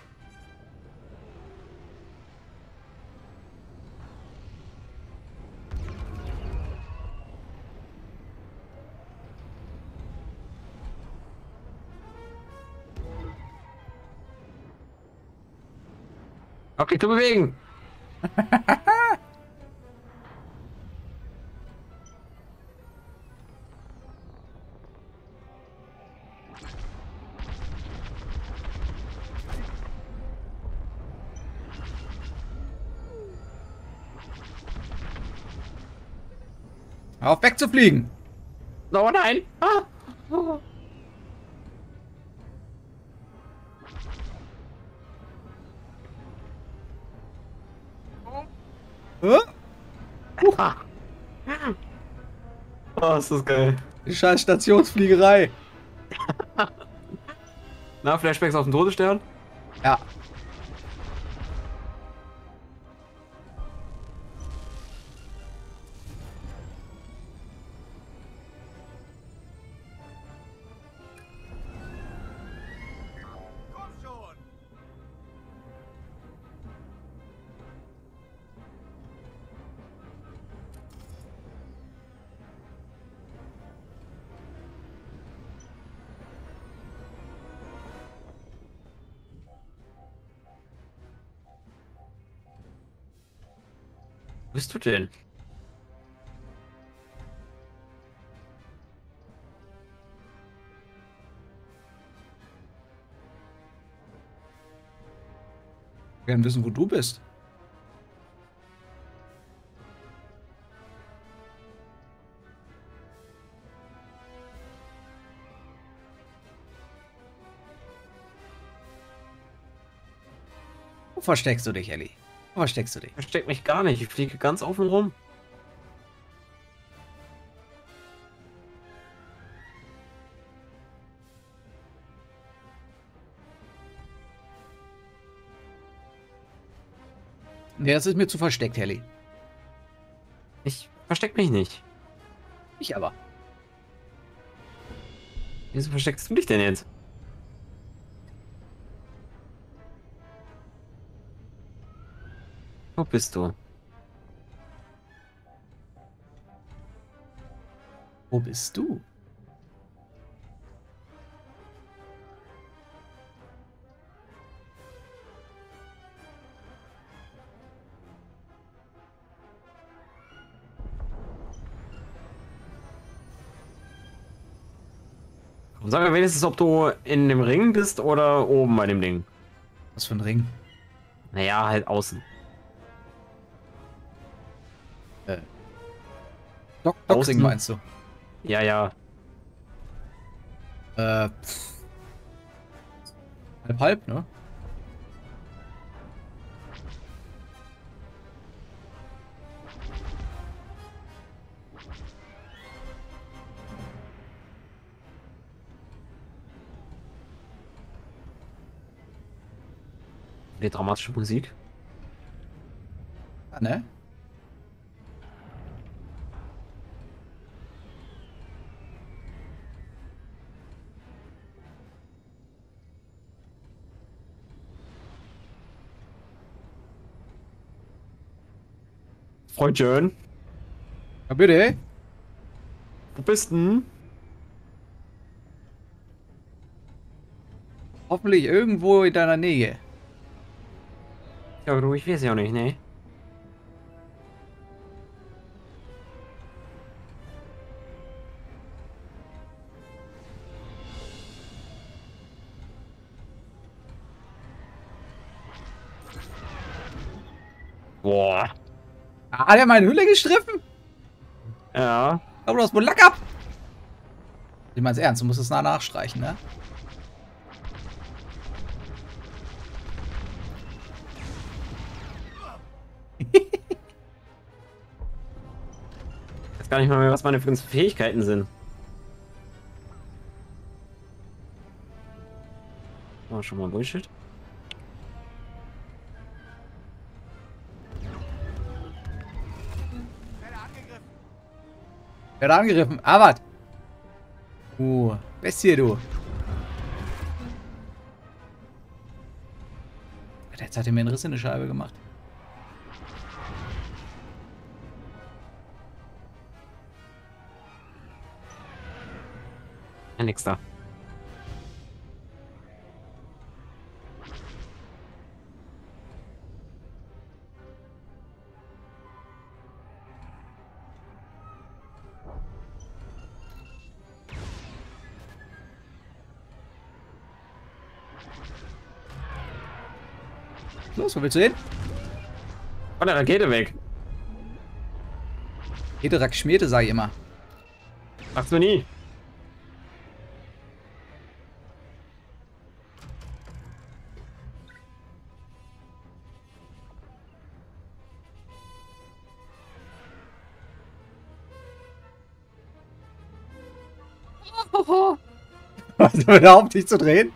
[SPEAKER 1] Auf dich zu bewegen!
[SPEAKER 2] Hör auf wegzufliegen!
[SPEAKER 1] Oh nein! Ah. Oh.
[SPEAKER 2] Hä?
[SPEAKER 1] Ah. Oh, ist das geil.
[SPEAKER 2] Die scheiß Stationsfliegerei.
[SPEAKER 1] Na, Flashbacks auf den Todesstern?
[SPEAKER 2] Ja.
[SPEAKER 3] Komm schon!
[SPEAKER 1] Wo bist du denn?
[SPEAKER 2] Wir werden wissen, wo du bist. Wo versteckst du dich, Ellie? Wo versteckst du dich?
[SPEAKER 1] Versteck mich gar nicht. Ich fliege ganz offen rum.
[SPEAKER 2] Nee, das ist mir zu versteckt, Ellie.
[SPEAKER 1] Ich versteck mich nicht.
[SPEAKER 2] Ich aber.
[SPEAKER 1] Wieso versteckst du dich denn jetzt? Wo bist du?
[SPEAKER 2] Wo bist du?
[SPEAKER 1] Sag mir wenigstens, ob du in dem Ring bist oder oben bei dem Ding.
[SPEAKER 2] Was für ein Ring?
[SPEAKER 1] Naja, halt außen.
[SPEAKER 2] Äh. Doc Doxing
[SPEAKER 1] Außen?
[SPEAKER 2] meinst du?
[SPEAKER 1] Ja, ja.
[SPEAKER 2] Äh. Pff. Halb halb, ne?
[SPEAKER 1] Die dramatische Musik.
[SPEAKER 2] Ja, ne?
[SPEAKER 1] Freundchen,
[SPEAKER 2] Ja, bitte?
[SPEAKER 1] wo bist denn?
[SPEAKER 2] Hoffentlich irgendwo in deiner Nähe.
[SPEAKER 1] Ja, du, ich weiß ja nicht, ne? Boah.
[SPEAKER 2] Ah, der hat meine Hülle gestriffen?
[SPEAKER 1] Ja.
[SPEAKER 2] Aber du hast wohl Lack ab. Ich mein's ernst, du musst es nah nachstreichen, ne?
[SPEAKER 1] Ich weiß gar nicht mal mehr, was meine Fähigkeiten sind. War schon mal Bullshit.
[SPEAKER 2] Wer hat angegriffen? Ah, was? Uh, Bestie, du. Jetzt hat er mir einen Riss in die Scheibe gemacht.
[SPEAKER 1] Ja, nix da.
[SPEAKER 2] Los, wo willst du hin?
[SPEAKER 1] Von der Rakete weg.
[SPEAKER 2] Jede Rack Schmiede, sag ich immer.
[SPEAKER 1] Machst du nie.
[SPEAKER 2] Was, hör auf, dich zu drehen?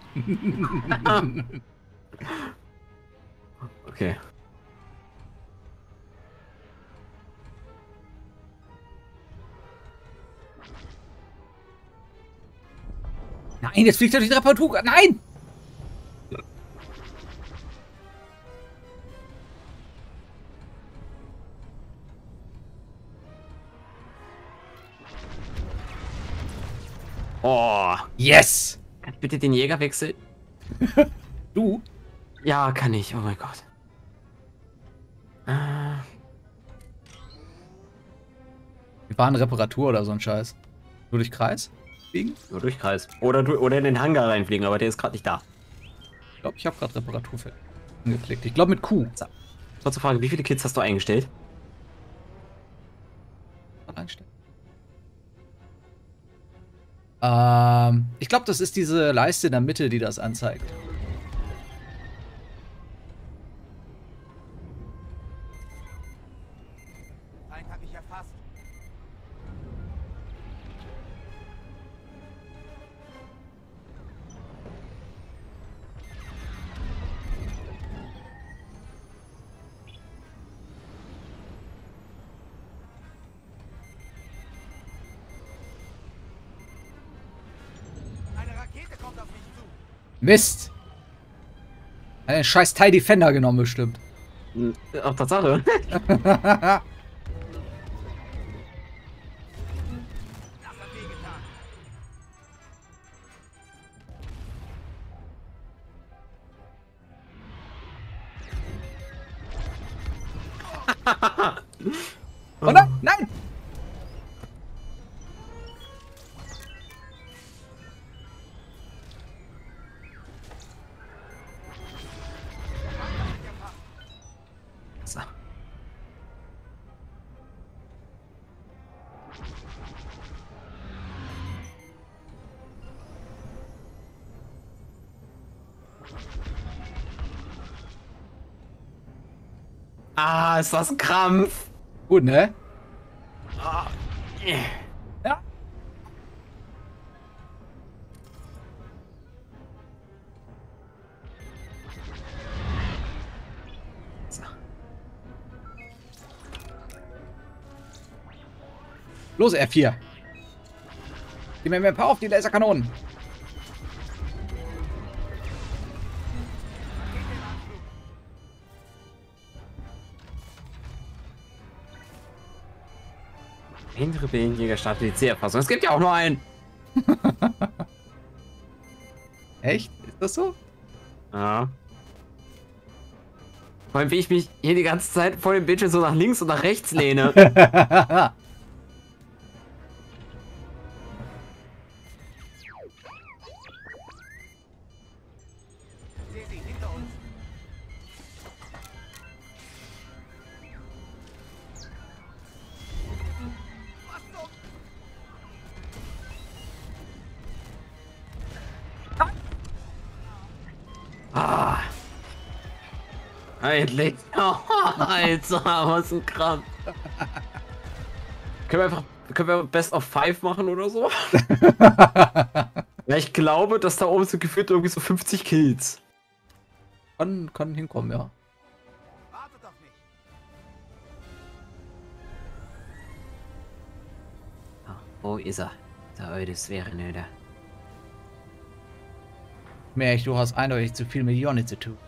[SPEAKER 1] Okay.
[SPEAKER 2] Nein, jetzt fliegt er durch die Reparatur. Nein!
[SPEAKER 1] Oh.
[SPEAKER 2] Yes!
[SPEAKER 1] Kann ich bitte den Jäger wechseln?
[SPEAKER 2] Du?
[SPEAKER 1] Ja, kann ich. Oh mein Gott. Äh,
[SPEAKER 2] Wir waren Reparatur oder so ein Scheiß. Nur durch Kreis? Fliegen?
[SPEAKER 1] nur durch Kreis. Oder, du- oder in den Hangar reinfliegen, aber der ist gerade nicht da.
[SPEAKER 2] Ich glaube, ich habe gerade Reparatur für angeklickt. Ich glaube mit Q.
[SPEAKER 1] So. Kurze Frage, wie viele Kids hast du eingestellt?
[SPEAKER 2] Mal einstellen. Ähm, ich glaube, das ist diese Leiste in der Mitte, die das anzeigt. Mist. Hat den scheiß TIE Defender genommen bestimmt.
[SPEAKER 1] Ach, Tatsache.
[SPEAKER 4] Das hat wehgetan.
[SPEAKER 2] Oh nein, nein!
[SPEAKER 1] So. Ah, ist das ein Krampf.
[SPEAKER 2] Gut, ne?
[SPEAKER 1] Ah, yeah.
[SPEAKER 2] Ja.
[SPEAKER 1] So.
[SPEAKER 2] Los, R vier. Gib mir mehr Power auf die Laserkanonen.
[SPEAKER 1] Ein Rebellenjäger startet die C-Erfassung. Es gibt ja auch nur einen.
[SPEAKER 2] Echt? Ist das so?
[SPEAKER 1] Ja. Vor allem, wie ich mich hier die ganze Zeit vor dem Bildschirm so nach links und nach rechts lehne.
[SPEAKER 4] Sehe sie hinter uns.
[SPEAKER 1] Ah. Endlich. Oh, Alter, was ein Krampf. Können wir einfach können wir Best of Five machen oder so? Ja, ich glaube, dass da oben so gefühlt irgendwie so fünfzig Kills.
[SPEAKER 2] kann, kann hinkommen, ja.
[SPEAKER 4] Wartet auf mich.
[SPEAKER 1] Ah, wo ist er? Der alte Sphärenhüter.
[SPEAKER 2] Merk, du hast eindeutig zu viel mit Jonny zu tun.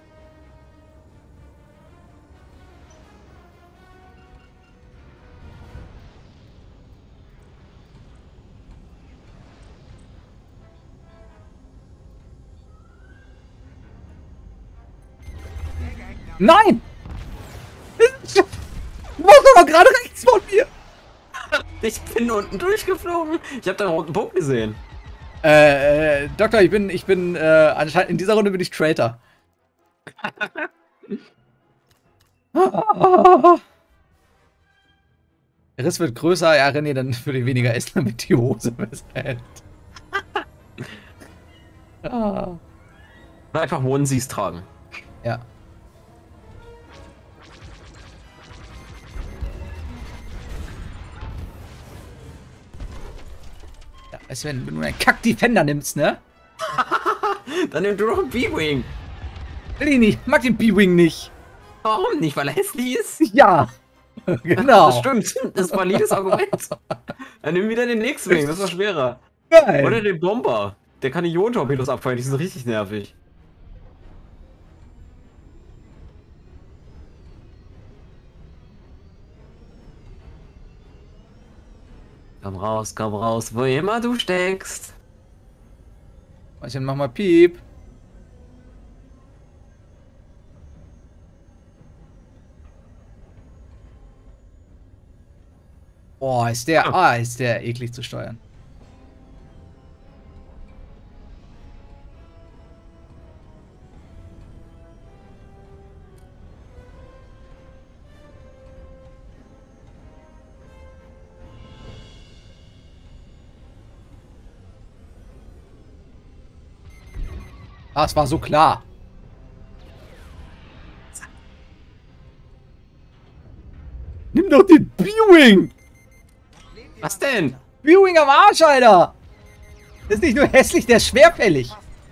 [SPEAKER 2] Nein! Du warst aber gerade rechts von mir!
[SPEAKER 1] Ich bin unten durchgeflogen. Ich habe da einen roten Punkt gesehen.
[SPEAKER 2] Äh, äh, Doktor, ich bin, ich bin, äh, anscheinend in dieser Runde bin ich Traitor. Der Riss wird größer, ja René, dann würde ich weniger essen, damit die Hose besser hält. Ah.
[SPEAKER 1] Einfach Onesies tragen.
[SPEAKER 2] Ja. Ja, als wenn, wenn du einen Kack-Defender nimmst, ne?
[SPEAKER 1] Dann nimm du doch einen B-Wing.
[SPEAKER 2] Will ich nicht, mag den B-Wing nicht.
[SPEAKER 1] Warum nicht? Weil er hässlich ist?
[SPEAKER 2] Ja, genau.
[SPEAKER 1] Das stimmt. Das ist ein valides Argument. Dann nimm wieder den X-Wing, das war schwerer.
[SPEAKER 2] Geil.
[SPEAKER 1] Oder den Bomber. Der kann die Ionentorpedos abfeuern, die sind richtig nervig. Komm raus, komm raus, wo immer du steckst.
[SPEAKER 2] Mäuschen, mach mal Piep. Oh, ist der, ah, ist der eklig zu steuern. Ah, es war so klar. Nimm doch den B-Wing!
[SPEAKER 1] Was denn?
[SPEAKER 2] B-Wing am Arsch, Alter! Das ist nicht nur hässlich, der ist schwerfällig.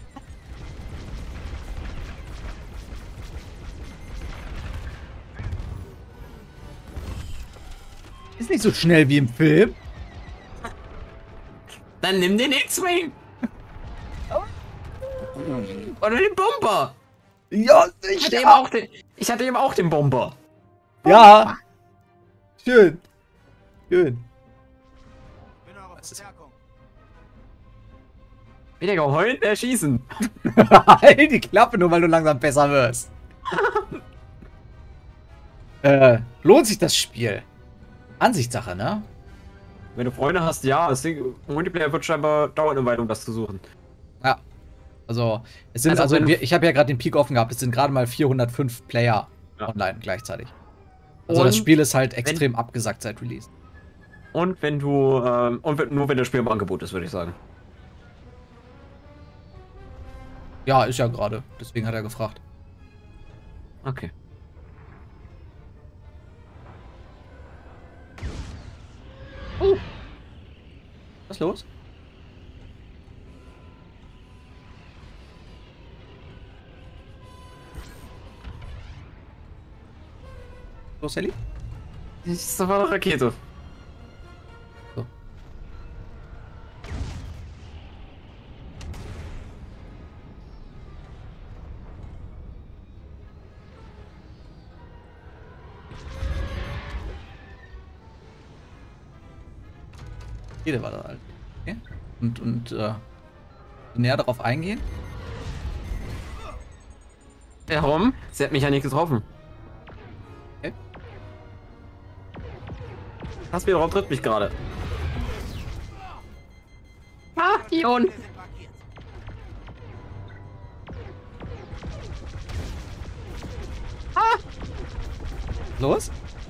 [SPEAKER 2] Ist nicht so schnell wie im Film.
[SPEAKER 1] Dann nimm den X-Wing. Oder den Bomber.
[SPEAKER 2] Ja,
[SPEAKER 1] Ich hatte, eben auch den, ich hatte eben auch den Bomber.
[SPEAKER 2] Ja. Schön. Schön.
[SPEAKER 3] Bin eure Verstärkung.
[SPEAKER 1] Weniger heulen, mehr schießen.
[SPEAKER 2] Halt die Klappe, nur weil du langsam besser wirst. äh, lohnt sich das Spiel? Ansichtssache, ne?
[SPEAKER 1] Wenn du Freunde hast, ja. Das Ding, Multiplayer wird scheinbar dauern eine Weile, um das zu suchen.
[SPEAKER 2] Ja. Also, es sind,
[SPEAKER 1] Also,
[SPEAKER 2] also,
[SPEAKER 1] wenn-
[SPEAKER 2] wir, ich habe ja gerade den Peak offen gehabt, es sind gerade mal vierhundertfünf Player
[SPEAKER 1] Ja.
[SPEAKER 2] online gleichzeitig. Also
[SPEAKER 1] Und
[SPEAKER 2] das Spiel ist halt extrem abgesackt seit Release.
[SPEAKER 1] Und wenn du, ähm, und wenn, nur wenn das Spiel im Angebot ist, würde ich sagen.
[SPEAKER 2] Ja, ist ja gerade. Deswegen hat er gefragt.
[SPEAKER 1] Okay.
[SPEAKER 2] Was ist los? Los, Ellie?
[SPEAKER 1] Das ist doch eine Rakete.
[SPEAKER 2] So. Jede war da halt. Okay. Und, und äh, näher darauf eingehen?
[SPEAKER 1] Warum? Sie hat mich ja nicht getroffen.
[SPEAKER 2] Okay.
[SPEAKER 1] Das wiederum trifft mich gerade. Ah, Ion.
[SPEAKER 3] Wir sind markiert.
[SPEAKER 2] Los?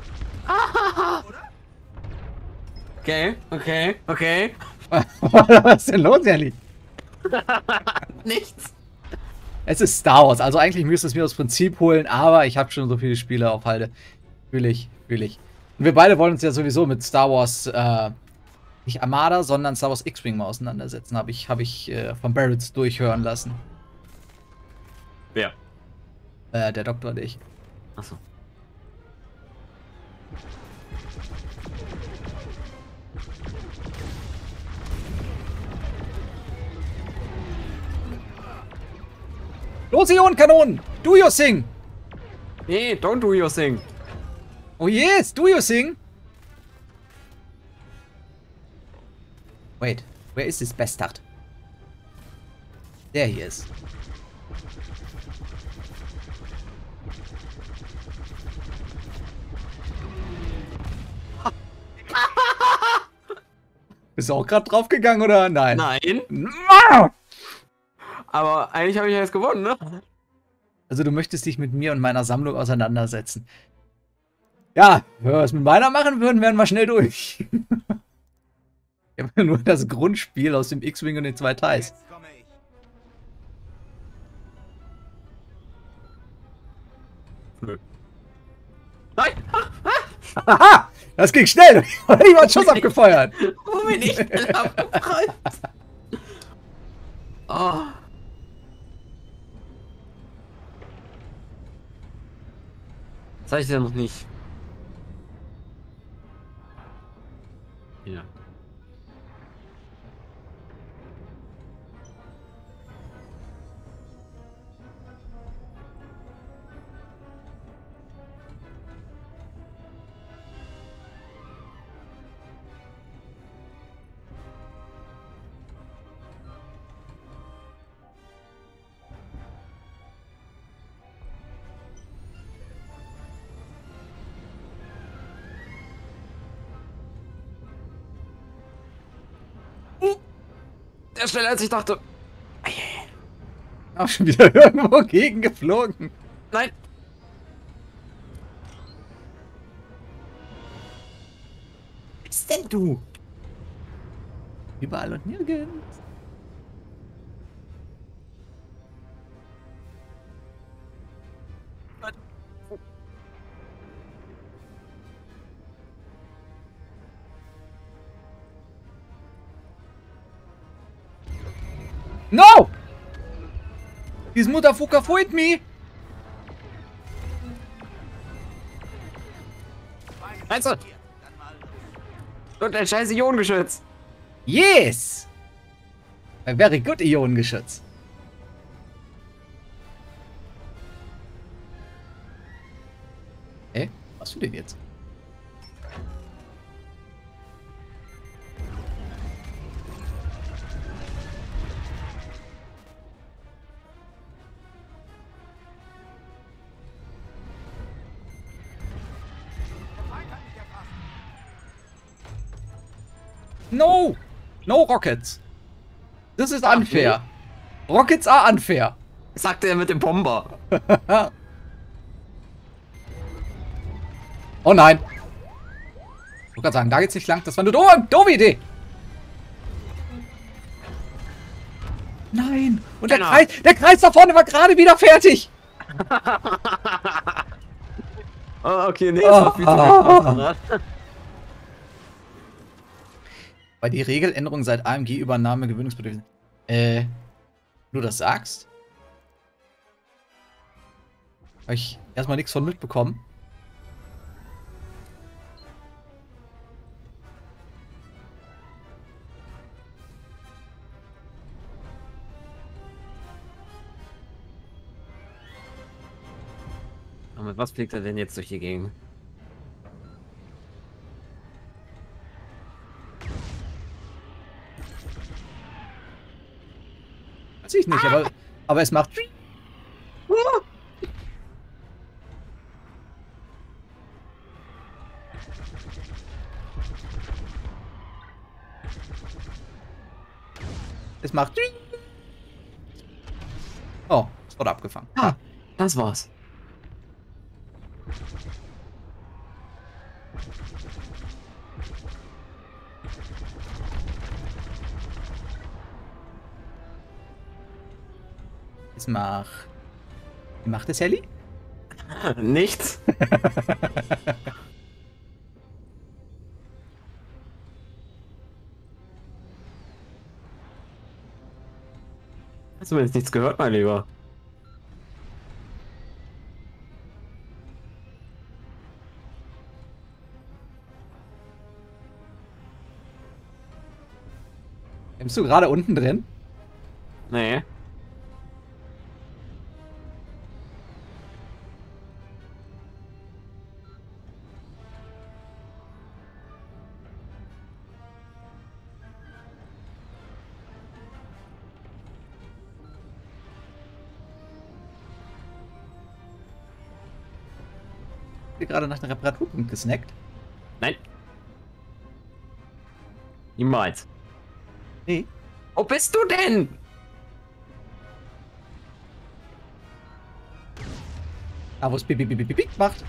[SPEAKER 1] Okay, okay, okay.
[SPEAKER 2] Was ist denn los, Ellie?
[SPEAKER 1] Nichts.
[SPEAKER 2] Es ist Star Wars, also eigentlich müsste es mir das Prinzip holen, aber ich habe schon so viele Spiele auf Halde. Fühle ich, fühle ich. Und wir beide wollen uns ja sowieso mit Star Wars, äh, nicht Armada, sondern Star Wars X-Wing mal auseinandersetzen. Habe ich, hab ich äh, von Barretts durchhören lassen.
[SPEAKER 1] Wer?
[SPEAKER 2] Äh, der Doktor und ich.
[SPEAKER 1] Achso.
[SPEAKER 2] Los, Ionenkanonen! Do your thing!
[SPEAKER 1] Nee, don't do your thing.
[SPEAKER 2] Oh yes, do your thing! Wait, where is this bastard? There he is. Bist du auch gerade draufgegangen oder nein?
[SPEAKER 1] Nein.
[SPEAKER 2] Ah!
[SPEAKER 1] Aber eigentlich habe ich ja jetzt gewonnen, ne?
[SPEAKER 2] Also du möchtest dich mit mir und meiner Sammlung auseinandersetzen. Ja, wenn wir es mit meiner machen würden, wären wir schnell durch. Ich habe ja nur das Grundspiel aus dem X-Wing und den zwei Teils.
[SPEAKER 3] Jetzt komme ich.
[SPEAKER 1] Nö. Nein!
[SPEAKER 2] Haha! Das ging schnell! Ich habe einen Schuss abgefeuert!
[SPEAKER 1] Wo bin ich denn abgeprallt? Oh. Das habe ich ja noch nicht. Ja. Der schneller als ich dachte.
[SPEAKER 2] Auch schon wieder irgendwo gegengeflogen.
[SPEAKER 1] Nein. Was bist denn du?
[SPEAKER 2] Überall und nirgends. No! This motherfucker fight me!
[SPEAKER 1] Meinst du? Und ein scheiß Ionengeschütz.
[SPEAKER 2] Yes! A very good Ionengeschütz. Was für den jetzt? No! No Rockets! Das ist unfair. Rockets are unfair.
[SPEAKER 1] Sagte er mit dem Bomber.
[SPEAKER 2] Oh nein! Ich wollte gerade sagen, da geht's nicht lang. Das war eine doofe, doofe Idee. Nein! Und der
[SPEAKER 1] Genau.
[SPEAKER 2] Kreis, der Kreis da vorne war gerade wieder fertig.
[SPEAKER 1] Oh, okay, nee, das war viel zu
[SPEAKER 2] Ah.
[SPEAKER 1] viel.
[SPEAKER 2] Weil die Regeländerung seit A M G-Übernahme gewöhnungsbedürftig. Äh, du das sagst? Habe ich erstmal nichts von mitbekommen.
[SPEAKER 1] Aber mit was fliegt er denn jetzt durch die Gegend?
[SPEAKER 2] Weiß ich nicht, aber, aber es macht. Es macht. Oh, es wurde abgefangen.
[SPEAKER 1] Ah, das war's.
[SPEAKER 2] Es macht. Wie macht es, Helly?
[SPEAKER 1] Nichts. Hast du mir jetzt nichts gehört, mein Lieber?
[SPEAKER 2] Bist du gerade unten drin?
[SPEAKER 1] Nee.
[SPEAKER 2] Ich bin gerade nach einem Reparaturpunkt gesnackt.
[SPEAKER 1] Nein. Niemals.
[SPEAKER 2] Nee.
[SPEAKER 1] Wo bist du denn?
[SPEAKER 2] Da, wo es Piep, Piep, Piep, Piep, Piep macht.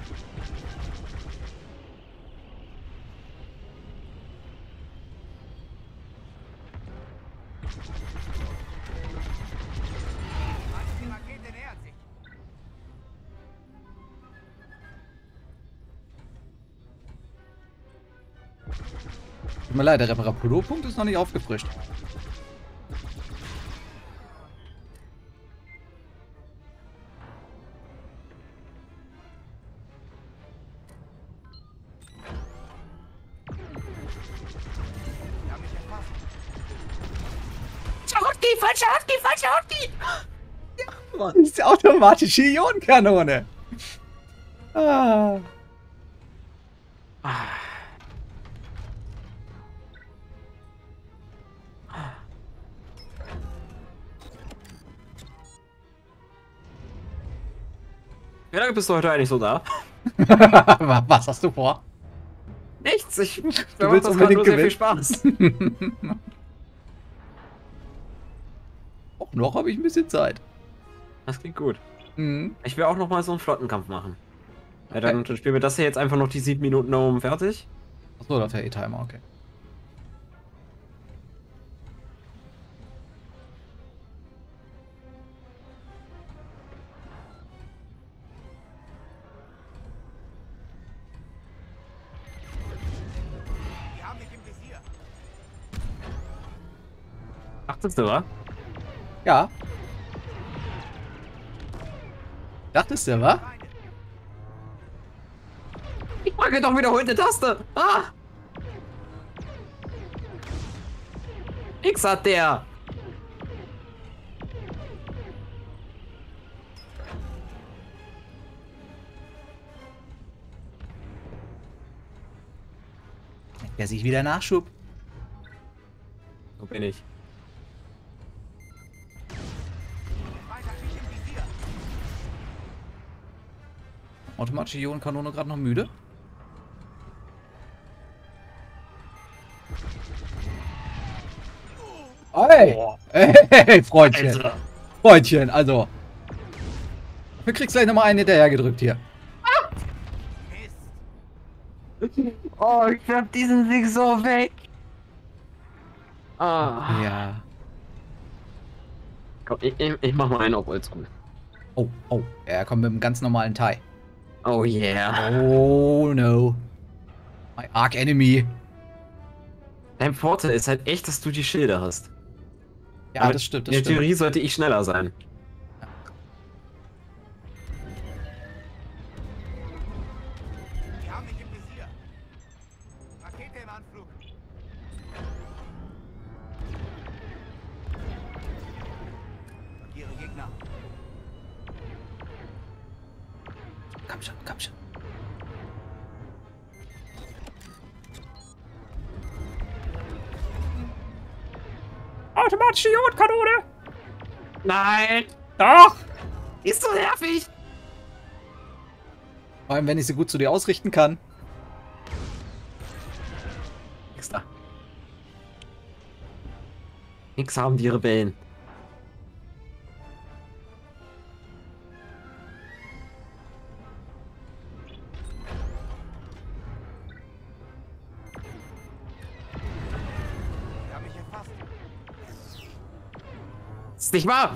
[SPEAKER 3] Die Rakete nähert sich.
[SPEAKER 2] Tut mir leid, der Reparaturpunkt ist noch nicht aufgefrischt.
[SPEAKER 3] Wir haben mich erfasst.
[SPEAKER 1] Schotki, falsche Hotki, falsche Hotki!
[SPEAKER 2] Das ist die automatische Ionenkanone. Ah.
[SPEAKER 1] Wie lange bist du heute eigentlich so da?
[SPEAKER 2] Was hast du vor?
[SPEAKER 1] Nichts, ich
[SPEAKER 2] Du willst
[SPEAKER 1] das
[SPEAKER 2] unbedingt
[SPEAKER 1] nur sehr viel
[SPEAKER 2] gewinnen.
[SPEAKER 1] Spaß.
[SPEAKER 2] Auch noch habe ich ein bisschen Zeit.
[SPEAKER 1] Das klingt gut.
[SPEAKER 2] Mhm.
[SPEAKER 1] Ich will auch noch mal so einen Flottenkampf machen. Ja, dann, dann spielen wir das hier jetzt einfach noch die sieben Minuten um fertig.
[SPEAKER 2] Achso, das wäre E-Timer, okay.
[SPEAKER 3] Die haben mich im Visier.
[SPEAKER 1] Dachtest du, wa?
[SPEAKER 2] Ja. Dachtest du, wa?
[SPEAKER 3] Feinde.
[SPEAKER 1] Ich drücke doch wiederholt eine Taste. Ah! X hat der.
[SPEAKER 2] Ja, sich wieder Nachschub.
[SPEAKER 1] Wo bin ich?
[SPEAKER 4] Weiter nicht im Visier.
[SPEAKER 2] Automatische Ionenkanone gerade noch müde. Hey! Hey, Freundchen!
[SPEAKER 1] Alter.
[SPEAKER 2] Freundchen, also. Du kriegst gleich nochmal einen hinterher gedrückt hier.
[SPEAKER 4] Mist.
[SPEAKER 1] Oh, ich hab diesen Weg so weg. Ah.
[SPEAKER 2] Ja.
[SPEAKER 1] Komm, ich, ich, ich mach mal einen auf Oldschool.
[SPEAKER 2] Oh, oh. Er kommt mit einem ganz normalen Thai.
[SPEAKER 1] Oh yeah.
[SPEAKER 2] Oh no. My Arch Enemy.
[SPEAKER 1] Dein Vorteil ist halt echt, dass du die Schilder hast.
[SPEAKER 2] Ja,
[SPEAKER 1] Aber
[SPEAKER 2] das stimmt,
[SPEAKER 1] in
[SPEAKER 2] das
[SPEAKER 1] der
[SPEAKER 2] stimmt.
[SPEAKER 1] Theorie sollte ich schneller sein.
[SPEAKER 4] Wir haben dich im Visier. Rakete im Anflug. Markiere Gegner.
[SPEAKER 2] Komm schon, komm schon. Automatische Ionenkanone!
[SPEAKER 1] Nein!
[SPEAKER 2] Doch!
[SPEAKER 1] Ist so nervig!
[SPEAKER 2] Vor allem, wenn ich sie gut zu dir ausrichten kann.
[SPEAKER 1] Nix da. Nix haben die Rebellen.
[SPEAKER 4] Wir haben mich erfasst.
[SPEAKER 1] Ist nicht wahr!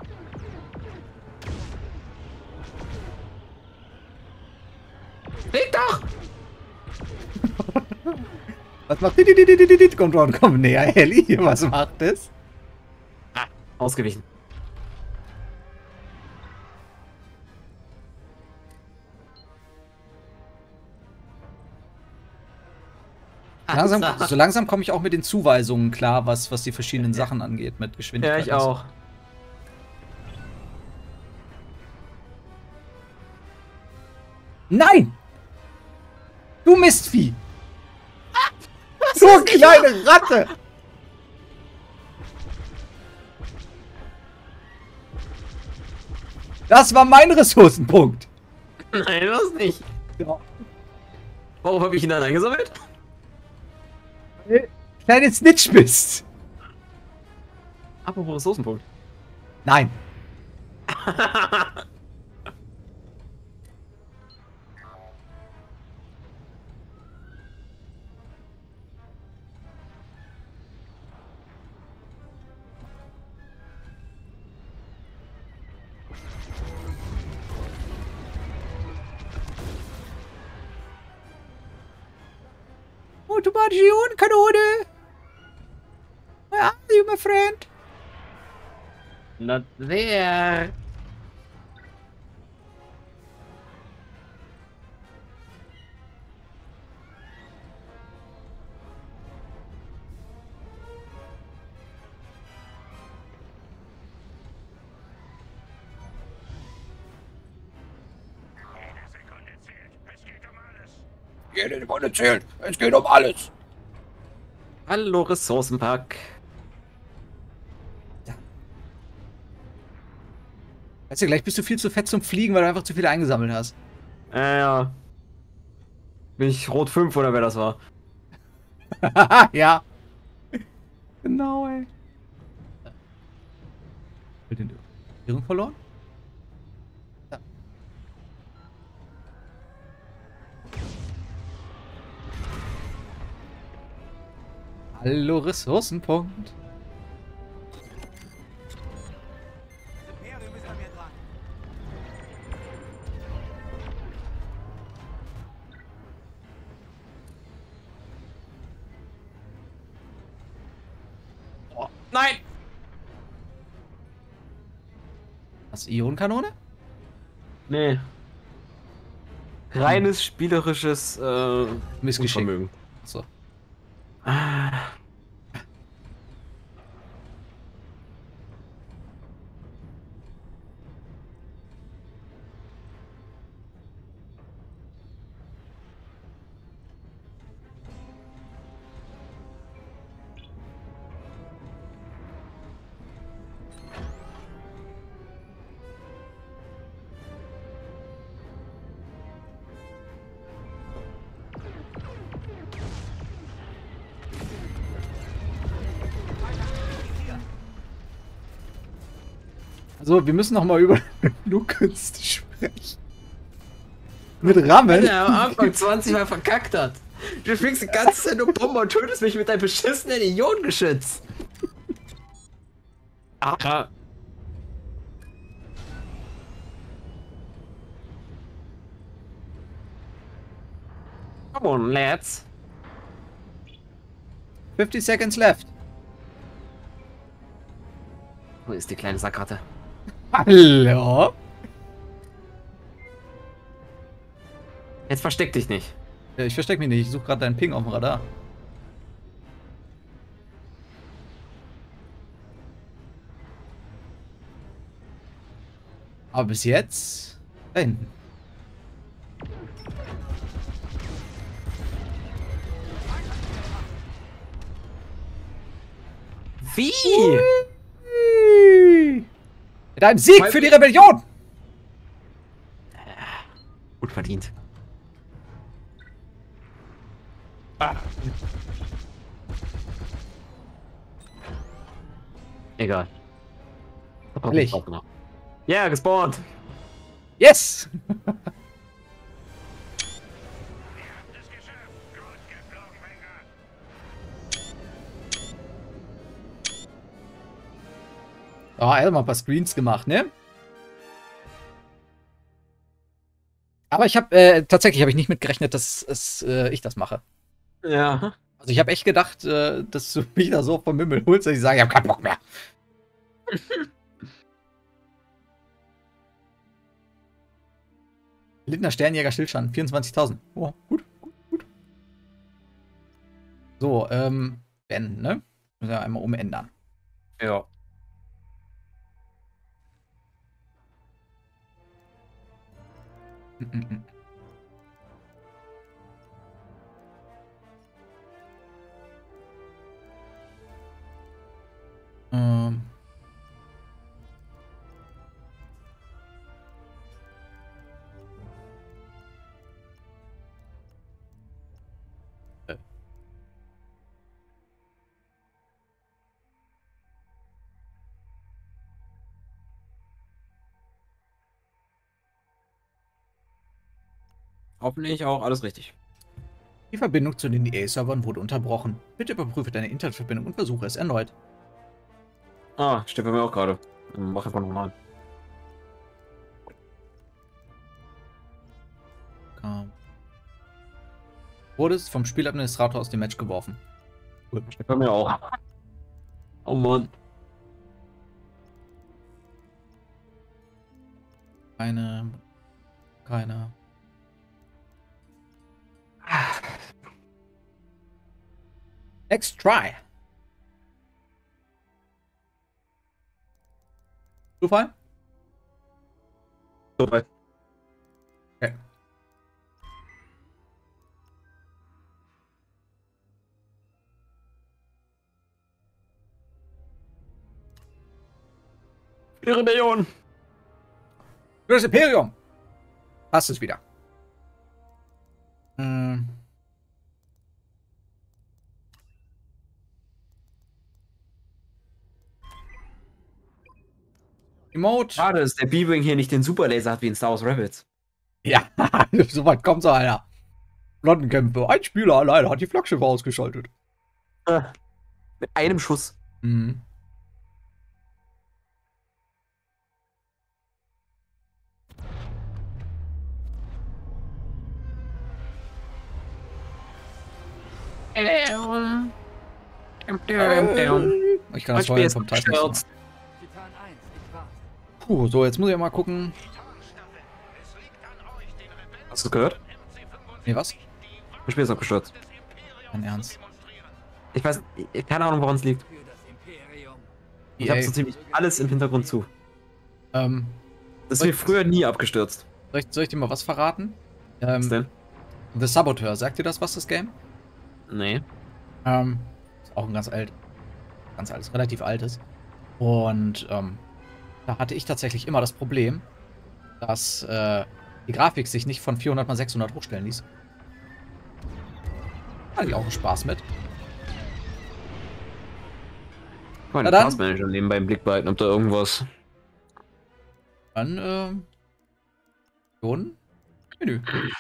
[SPEAKER 1] Leg doch!
[SPEAKER 2] Was macht die? Kommt schon, komm näher, Ellie. Was macht es?
[SPEAKER 1] Ah, ausgewichen.
[SPEAKER 2] Langsam, so langsam komme ich auch mit den Zuweisungen klar, was, was die verschiedenen Sachen angeht, mit
[SPEAKER 1] Ja,
[SPEAKER 2] Geschwindigkeit.
[SPEAKER 1] ich
[SPEAKER 2] und so.
[SPEAKER 1] auch.
[SPEAKER 2] Nein! Du Mistvieh! Du kleine Ratte! Das war mein Ressourcenpunkt.
[SPEAKER 1] Nein, das nicht.
[SPEAKER 2] Ja.
[SPEAKER 1] Warum habe ich ihn dann eingesammelt?
[SPEAKER 2] Kleine Snitch bist.
[SPEAKER 1] Apropos Ressourcenpunkt.
[SPEAKER 2] Nein. Automatische Ionenkanone. Where are you, my friend?
[SPEAKER 1] Not there.
[SPEAKER 2] Jede Sekunde zählt. Es geht um alles.
[SPEAKER 1] Hallo, Ressourcenpack.
[SPEAKER 2] Weißt du, gleich bist du viel zu fett zum Fliegen, weil du einfach zu viele eingesammelt hast.
[SPEAKER 1] Äh, ja. Bin ich Rot fünf oder wer das war?
[SPEAKER 2] Ja. Genau, ey. Mit den Irren verloren? Ja. Hallo, Ressourcenpunkt.
[SPEAKER 4] Das Imperium ist an mir dran.
[SPEAKER 1] Oh, nein!
[SPEAKER 2] Was, Ionenkanone?
[SPEAKER 1] Nee. Reines spielerisches äh,
[SPEAKER 2] Missgeschick.
[SPEAKER 1] Unvermögen.
[SPEAKER 2] So.
[SPEAKER 1] Ah.
[SPEAKER 2] Also, wir müssen noch mal über Flugkünste sprechen. Mit Rammen?
[SPEAKER 1] Der am Anfang zwanzig Mal verkackt hat. Du fliegst die ganze Zeit nur Bombe und tötest mich mit deinem beschissenen Ionengeschütz. Ah. Come on, lads.
[SPEAKER 2] fifty seconds left.
[SPEAKER 1] Wo ist die kleine Sackratte?
[SPEAKER 2] Hallo?
[SPEAKER 1] Jetzt versteck dich nicht.
[SPEAKER 2] Ja, ich versteck mich nicht. Ich suche gerade deinen Ping auf dem Radar. Aber bis jetzt... Da hinten.
[SPEAKER 1] Wie?
[SPEAKER 2] Mit einem Sieg für die Rebellion!
[SPEAKER 1] Gut verdient. Ah. Egal.
[SPEAKER 2] Ehrlich?
[SPEAKER 1] Ja, gespawnt.
[SPEAKER 2] Yes! Oh, er hat mal ein paar Screens gemacht, ne? Aber ich habe äh, tatsächlich habe ich nicht mitgerechnet, dass es, äh, ich das mache.
[SPEAKER 1] Ja.
[SPEAKER 2] Also ich habe echt gedacht, äh, dass du mich da so vom Himmel holst, dass ich sage, ich habe keinen Bock mehr. Lindner Sternjäger Stillstand, vierundzwanzigtausend. Oh, gut, gut, gut. So, ähm, beenden, ne? Müssen wir einmal umändern.
[SPEAKER 1] Ja.
[SPEAKER 2] Mm -mm. Ähm. Äh.
[SPEAKER 1] Hoffentlich auch alles richtig.
[SPEAKER 2] Die Verbindung zu den E A-Servern wurde unterbrochen. Bitte überprüfe deine Internetverbindung und versuche es erneut.
[SPEAKER 1] Ah, steht bei mir auch gerade. Mach einfach nochmal.
[SPEAKER 2] Ähm. Wurde es vom Spieladministrator aus dem Match geworfen.
[SPEAKER 1] Gut, steht bei mir auch. Oh Mann.
[SPEAKER 2] Keine. Keine. Next try. Zufall?
[SPEAKER 1] Soweit.
[SPEAKER 2] Okay.
[SPEAKER 1] Die Rebellion.
[SPEAKER 2] Das Imperium. Passt es wieder. Hm. Emote.
[SPEAKER 1] Schade, dass der B-Wing hier nicht den Superlaser hat wie in Star Wars Rebels.
[SPEAKER 2] Ja, so weit kommt so einer. Flottenkämpfe. Ein Spieler alleine hat die Flaggschiffe ausgeschaltet.
[SPEAKER 1] Äh, mit einem Schuss.
[SPEAKER 2] Mhm. Ich kann das vorher vom Titan machen.
[SPEAKER 4] Titan eins, ich warte.
[SPEAKER 2] Puh, so, jetzt muss ich mal gucken.
[SPEAKER 1] Hast du gehört?
[SPEAKER 2] Nee, was?
[SPEAKER 1] Das Spiel ist abgestürzt.
[SPEAKER 2] Mein Ernst.
[SPEAKER 1] Ich weiß, ich- keine Ahnung, woran es liegt.
[SPEAKER 4] Für das Imperium.
[SPEAKER 1] Ich habe
[SPEAKER 2] E A.
[SPEAKER 1] so ziemlich alles im Hintergrund zu.
[SPEAKER 2] Ähm,
[SPEAKER 1] Das ist mir früher nie abgestürzt.
[SPEAKER 2] soll ich, soll ich dir mal was verraten?
[SPEAKER 1] Was
[SPEAKER 2] Ähm,
[SPEAKER 1] denn?
[SPEAKER 2] The Saboteur, sagt dir das was, das Game?
[SPEAKER 1] Nee.
[SPEAKER 2] Ähm, ist auch ein ganz alt, ganz altes, relativ altes. Und, ähm, da hatte ich tatsächlich immer das Problem, dass, äh, die Grafik sich nicht von vierhundert mal sechshundert hochstellen ließ. Hatte ich auch einen Spaß mit.
[SPEAKER 1] Kann
[SPEAKER 2] Na
[SPEAKER 1] den
[SPEAKER 2] dann.
[SPEAKER 1] Taskmanager nebenbei im Blick behalten, ob da irgendwas
[SPEAKER 2] Dann, ähm, schon Menü.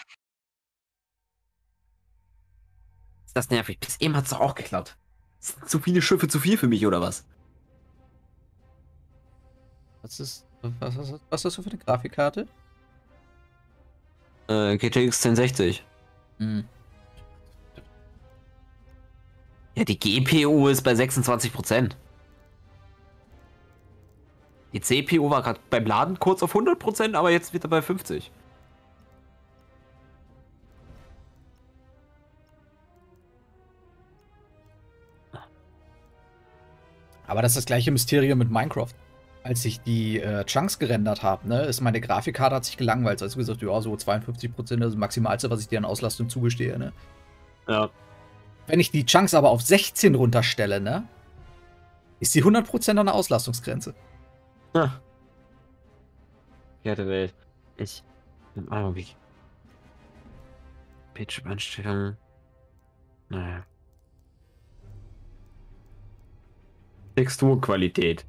[SPEAKER 1] Ist das nervig? Bis eben hat's doch auch geklappt. Sind zu viele Schiffe zu viel für mich, oder was?
[SPEAKER 2] Was ist, was, was, was hast du für eine Grafikkarte?
[SPEAKER 1] Äh, G T X zehn sechzig.
[SPEAKER 2] Hm.
[SPEAKER 1] Ja, die G P U ist bei sechsundzwanzig Prozent. Die C P U war gerade beim Laden kurz auf hundert Prozent, aber jetzt wieder bei fünfzig.
[SPEAKER 2] Aber das ist das gleiche Mysterium mit Minecraft. Als ich die äh, Chunks gerendert habe, ne, ist meine Grafikkarte hat sich gelangweilt. Also gesagt, ja, so zweiundfünfzig Prozent ist das Maximalste, was ich dir an Auslastung zugestehe, ne?
[SPEAKER 1] Ja.
[SPEAKER 2] Wenn ich die Chunks aber auf sechzehn runterstelle, ne, ist die hundert Prozent an der Auslastungsgrenze.
[SPEAKER 1] Ja. Vierte Welt. Ich. Oh, wie. Pitch-Einstellung. Naja. Texturqualität.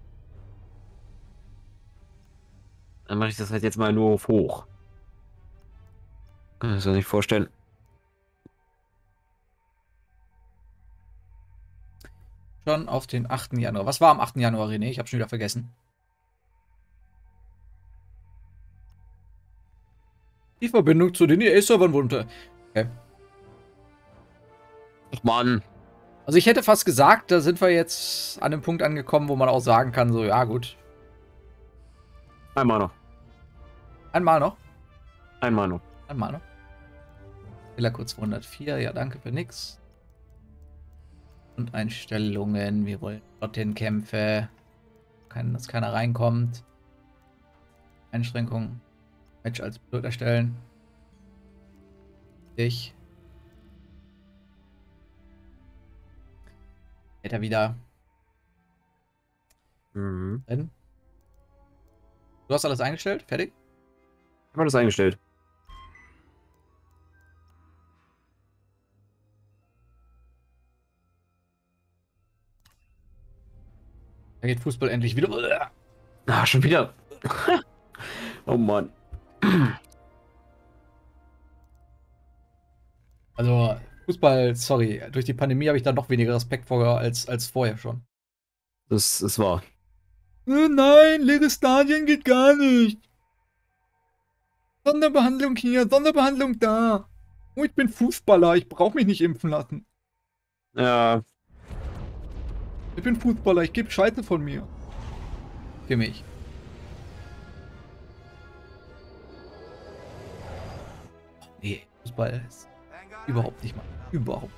[SPEAKER 1] Dann mache ich das halt jetzt mal nur auf hoch. Kann ich mir das nicht vorstellen.
[SPEAKER 2] Schon auf den achten Januar. Was war am achten Januar, René? Ich habe schon wieder vergessen. Die Verbindung zu den E A-Servern wurde unter. Okay.
[SPEAKER 1] Ach Mann.
[SPEAKER 2] Also ich hätte fast gesagt, da sind wir jetzt an dem Punkt angekommen, wo man auch sagen kann, so, ja gut.
[SPEAKER 1] Einmal noch.
[SPEAKER 2] Einmal noch.
[SPEAKER 1] Einmal noch.
[SPEAKER 2] Einmal noch. Fehlercode zweihundertvier, ja danke für nix. Und Einstellungen, wir wollen dorthin Kämpfe. Kein, dass keiner reinkommt. Einschränkungen. Match als Pilot erstellen. Ich. Geht er wieder
[SPEAKER 1] Mhm.
[SPEAKER 2] drin. Du hast alles eingestellt? Fertig?
[SPEAKER 1] Ich habe das eingestellt.
[SPEAKER 2] Da geht Fußball endlich wieder.
[SPEAKER 1] Ah, schon wieder. Oh Mann.
[SPEAKER 2] Also, Fußball, sorry, durch die Pandemie habe ich da noch weniger Respekt vor als, als vorher schon.
[SPEAKER 1] Das ist wahr.
[SPEAKER 2] Nein, leere Stadien geht gar nicht. Sonderbehandlung hier, Sonderbehandlung da. Oh, ich bin Fußballer, ich brauche mich nicht impfen lassen.
[SPEAKER 1] Ja.
[SPEAKER 2] Ich bin Fußballer, ich gebe Scheiße von mir. Für mich. Nee, Fußball ist überhaupt nicht mal. Überhaupt.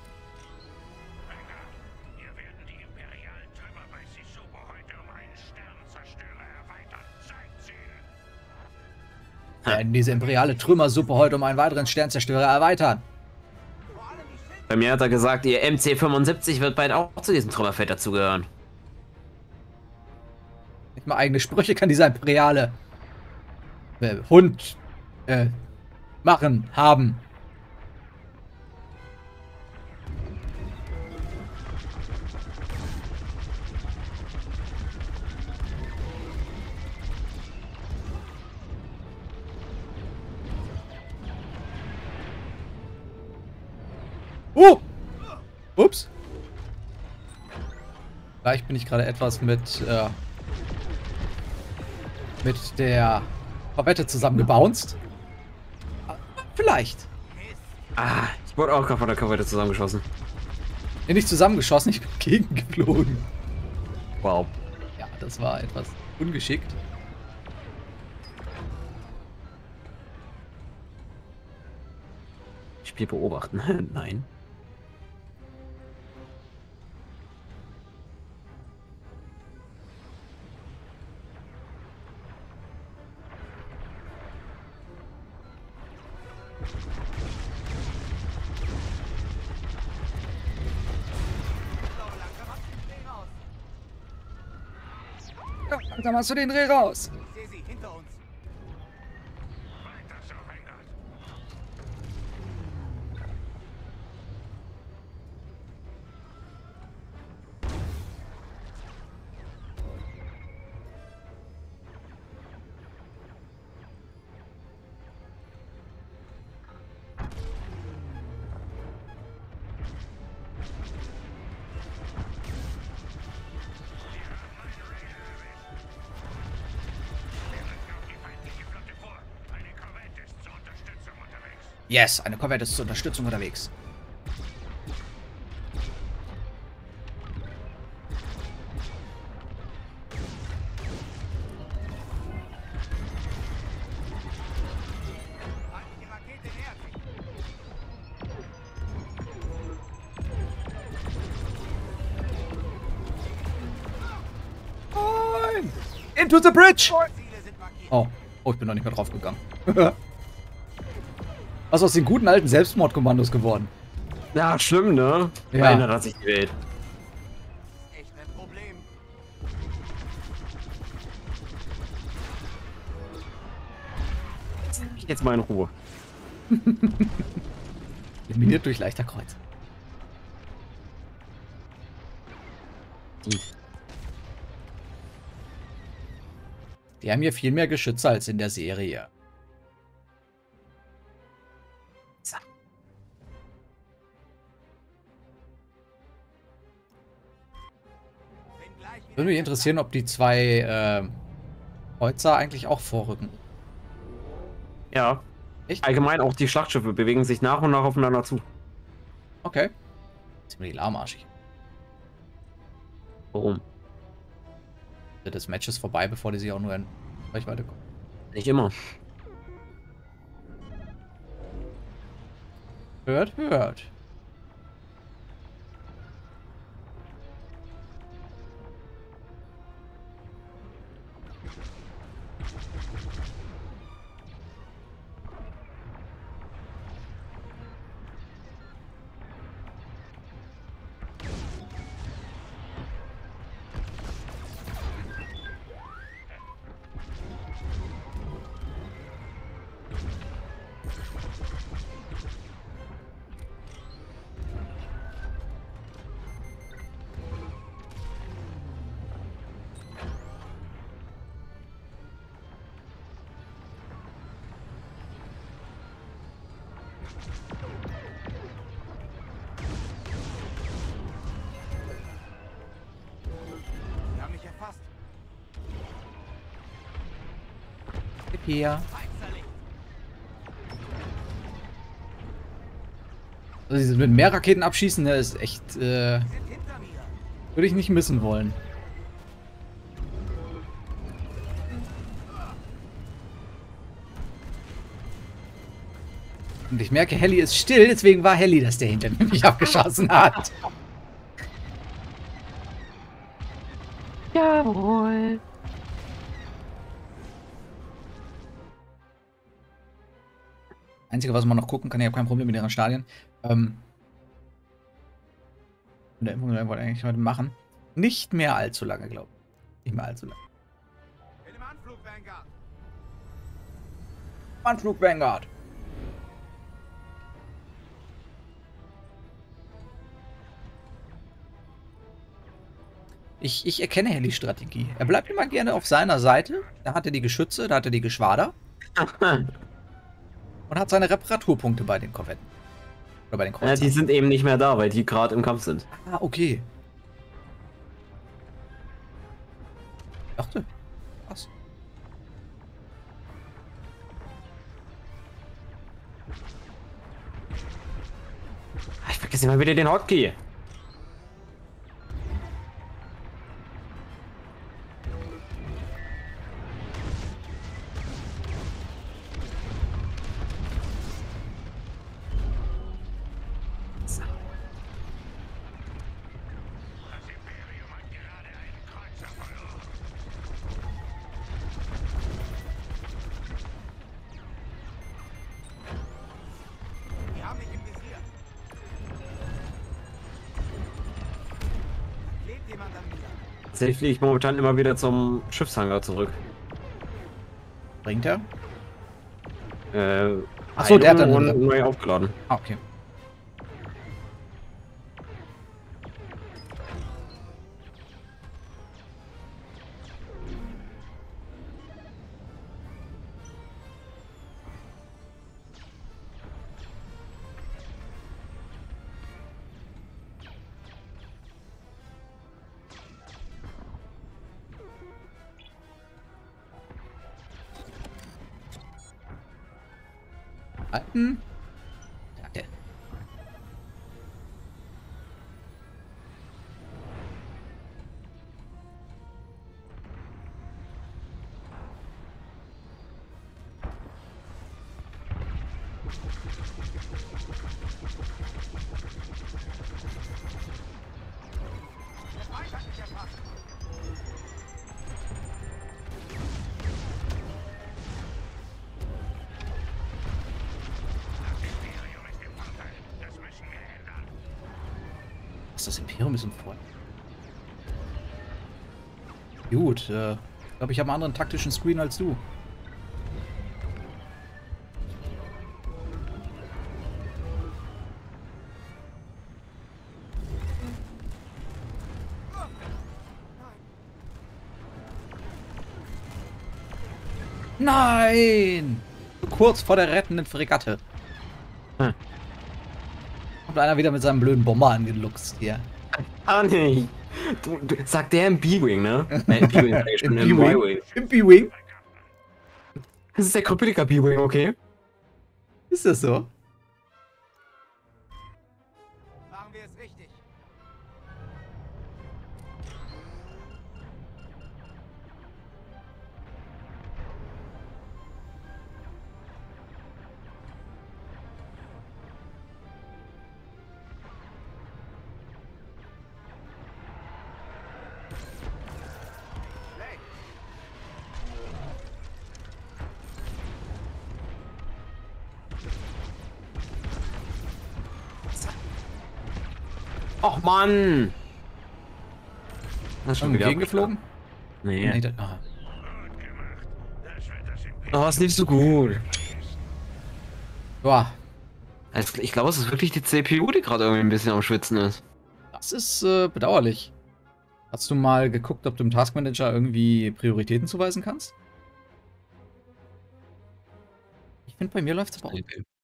[SPEAKER 3] Wir werden die imperialen Trümmer bei Sisubo heute um einen Sternenzerstörer erweitern. Zeitziel.
[SPEAKER 2] Wir werden diese imperiale Trümmersuppe heute um einen weiteren Sternzerstörer erweitern.
[SPEAKER 1] Bei mir hat er gesagt, ihr M C fünfundsiebzig wird bald auch zu diesem Trümmerfeld dazugehören.
[SPEAKER 2] Nicht mal eigene Sprüche kann dieser imperiale äh, Hund äh, machen, haben. Oh! Ups. Vielleicht bin ich gerade etwas mit äh, mit der Korvette zusammengebounced. Vielleicht.
[SPEAKER 1] Ah, ich wurde auch gerade von der Korvette zusammengeschossen.
[SPEAKER 2] Nee, nicht zusammengeschossen, ich bin gegengeflogen.
[SPEAKER 1] Wow.
[SPEAKER 2] Ja, das war etwas ungeschickt.
[SPEAKER 1] Spiel beobachten. Nein.
[SPEAKER 2] Ja, dann machst du den Dreh raus.
[SPEAKER 4] Ich sehe sie hinter uns.
[SPEAKER 3] Weiter so, Vanguard.
[SPEAKER 2] Yes, eine Korvette ist zur Unterstützung unterwegs.
[SPEAKER 3] Die Rakete nähert sich.
[SPEAKER 2] Nein! Into the bridge!
[SPEAKER 3] Ziele sind markiert.
[SPEAKER 2] Oh, oh, ich bin noch nicht mehr drauf gegangen. Was aus den guten alten Selbstmordkommandos geworden?
[SPEAKER 1] Ja, schlimm, ne?
[SPEAKER 2] Ja.
[SPEAKER 1] Verändert hat sich die Welt.
[SPEAKER 3] Echt ein Problem.
[SPEAKER 1] Lass mich jetzt mal in Ruhe.
[SPEAKER 2] Eliminiert durch leichter Kreuz.
[SPEAKER 1] Die.
[SPEAKER 2] Die haben hier viel mehr Geschütze als in der Serie.
[SPEAKER 1] So.
[SPEAKER 2] Würde mich interessieren, ob die zwei äh, Kreuzer eigentlich auch vorrücken.
[SPEAKER 1] Ja.
[SPEAKER 2] Echt?
[SPEAKER 1] Allgemein auch die Schlachtschiffe bewegen sich nach und nach aufeinander zu.
[SPEAKER 2] Okay. Ziemlich lahmarschig.
[SPEAKER 1] Warum?
[SPEAKER 2] Das Match ist vorbei, bevor die sich auch nur in Reichweite kommen.
[SPEAKER 1] Nicht immer.
[SPEAKER 2] Hört, hört.
[SPEAKER 3] Sie haben mich erfasst.
[SPEAKER 2] Hier.
[SPEAKER 3] Feindselig.
[SPEAKER 2] Also dieses mit mehr Raketen abschießen, ne, ist echt, äh,
[SPEAKER 3] Sind hinter mir.
[SPEAKER 2] würde ich nicht missen wollen. Und ich merke, Helly ist still, deswegen war Helly das, der hinter mir mich abgeschossen hat.
[SPEAKER 1] Jawohl.
[SPEAKER 2] Einzige, was man noch gucken kann, ich habe kein Problem mit ihren Stadien. Ähm, in der Impfung wollte ich eigentlich heute machen. Nicht mehr allzu lange, glaube ich. Nicht mehr allzu lange.
[SPEAKER 3] In dem Anflug, Vanguard.
[SPEAKER 2] Anflug Vanguard. Ich, ich erkenne Hellys Strategie. Er bleibt immer gerne auf seiner Seite. Da hat er die Geschütze, da hat er die Geschwader. Und hat seine Reparaturpunkte bei den Korvetten. Oder bei den
[SPEAKER 1] Ja,
[SPEAKER 2] Kreuzern.
[SPEAKER 1] die sind eben nicht mehr da, weil die gerade im Kampf sind.
[SPEAKER 2] Ah, okay. Dachte. Was?
[SPEAKER 1] Ich vergesse immer wieder den Hotkey. So.
[SPEAKER 3] Die haben mich im Visier. Klebt jemand an mir.
[SPEAKER 1] Tatsächlich fliege ich momentan immer wieder zum Schiffshangar zurück.
[SPEAKER 2] Bringt er?
[SPEAKER 1] Äh,
[SPEAKER 2] Ach so, der hat
[SPEAKER 1] Heilung
[SPEAKER 2] dann-
[SPEAKER 1] und neu aufgeladen.
[SPEAKER 2] Ah, okay. Halten.
[SPEAKER 3] Der Feind hat mich erfasst.
[SPEAKER 2] Was, das Imperium ist im Vor. Gut, äh, ich glaube, ich habe einen anderen taktischen Screen als du. Nein! So kurz vor der rettenden Fregatte.
[SPEAKER 1] Hm.
[SPEAKER 2] Kommt einer wieder mit seinem blöden Bomber angeluchst hier.
[SPEAKER 1] Ah, nee. Du, du, sagt der im B-Wing, ne? Nein, im B-Wing, sag ich schon, im Y-Wing.
[SPEAKER 2] Im B-Wing?
[SPEAKER 1] Das ist der Kryptiker B-Wing, okay?
[SPEAKER 2] Ist das so?
[SPEAKER 3] Machen wir es richtig. Play.
[SPEAKER 1] Och, Mann! Das ist schon wieder
[SPEAKER 2] Gegengeflogen?
[SPEAKER 1] Nee.
[SPEAKER 2] Nee, da, ah.
[SPEAKER 1] Oh, es lief so gut.
[SPEAKER 2] Boah,
[SPEAKER 1] Also, ich glaube, es ist wirklich die C P U, die gerade irgendwie ein bisschen am Schwitzen ist.
[SPEAKER 2] das ist äh, bedauerlich. Hast du mal geguckt, ob du im Taskmanager irgendwie Prioritäten zuweisen kannst? Ich finde, bei mir läuft es aber auch.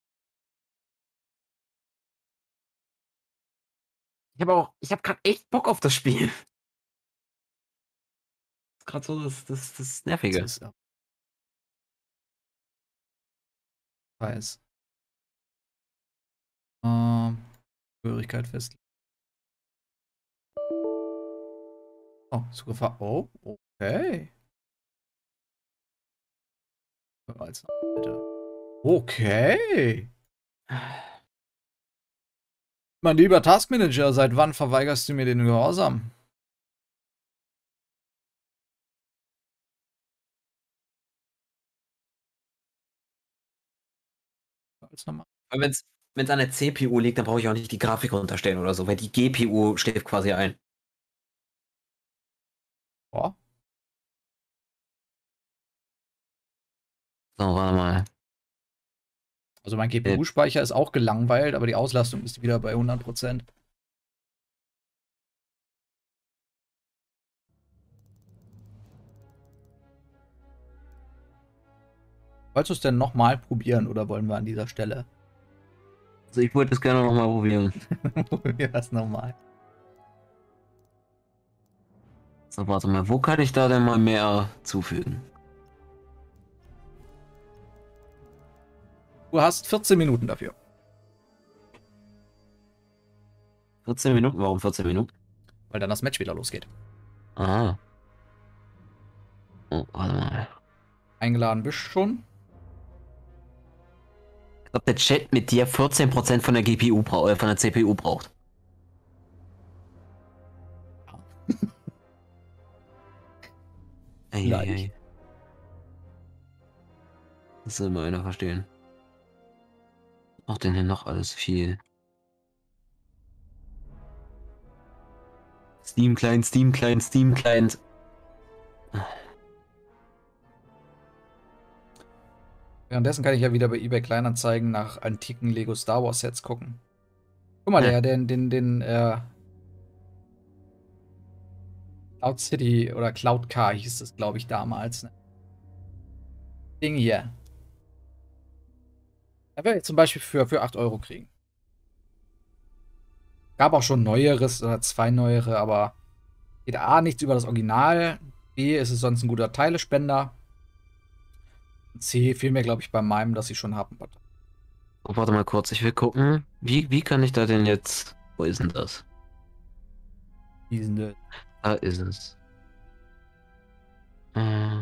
[SPEAKER 1] Ich habe auch, ich habe gerade echt Bock auf das Spiel. Das ist gerade so das, das, das Nervige.
[SPEAKER 2] Das ist, ja. Weiß. Ähm, Gehörigkeit festlegen. Oh, Zugriff. Oh, okay. Als bitte. Okay. Mein lieber Taskmanager, seit wann verweigerst du mir den Gehorsam? Als normal.
[SPEAKER 1] Wenn es an der C P U liegt, dann brauche ich auch nicht die Grafik runterstellen oder so, weil die G P U schläft quasi ein.
[SPEAKER 2] Oh.
[SPEAKER 1] So, warte mal.
[SPEAKER 2] Also mein G P U-Speicher ist auch gelangweilt, aber die Auslastung ist wieder bei hundert Prozent. Wolltest du es denn nochmal probieren oder wollen wir an dieser Stelle?
[SPEAKER 1] Also ich wollte es gerne nochmal probieren.
[SPEAKER 2] Probieren wir es nochmal.
[SPEAKER 1] So, warte mal, wo kann ich da denn mal mehr zufügen?
[SPEAKER 2] Du hast vierzehn Minuten dafür.
[SPEAKER 1] vierzehn Minuten? Warum vierzehn Minuten?
[SPEAKER 2] Weil dann das Match wieder losgeht.
[SPEAKER 1] Ah. Oh, warte mal.
[SPEAKER 2] Eingeladen bist schon.
[SPEAKER 1] Ich glaube, der Chat mit dir vierzehn Prozent von der G P U braucht, äh, von der C P U braucht. Ey, ey, ey. Das soll mal einer verstehen. Macht denn hier noch alles viel? Steam Client, Steam Client, Steam Client.
[SPEAKER 2] Währenddessen kann ich ja wieder bei eBay Kleinanzeigen nach antiken Lego Star Wars Sets gucken. Guck mal,
[SPEAKER 1] Ja.
[SPEAKER 2] der, den, den, den, äh, Cloud City oder Cloud Car hieß das, glaube ich, damals. Ne? Ding hier. Da werde ich zum Beispiel für, für acht Euro kriegen. Gab auch schon neueres oder zwei neuere, aber geht A nichts über das Original. B ist es sonst ein guter Teilespender. C fehlt mir, glaube ich, bei meinem, dass ich schon habe.
[SPEAKER 1] Oh, warte mal kurz, ich will gucken. Wie, wie kann ich da denn jetzt. Wo ist denn das?
[SPEAKER 2] Diese
[SPEAKER 1] Da ist es. Äh.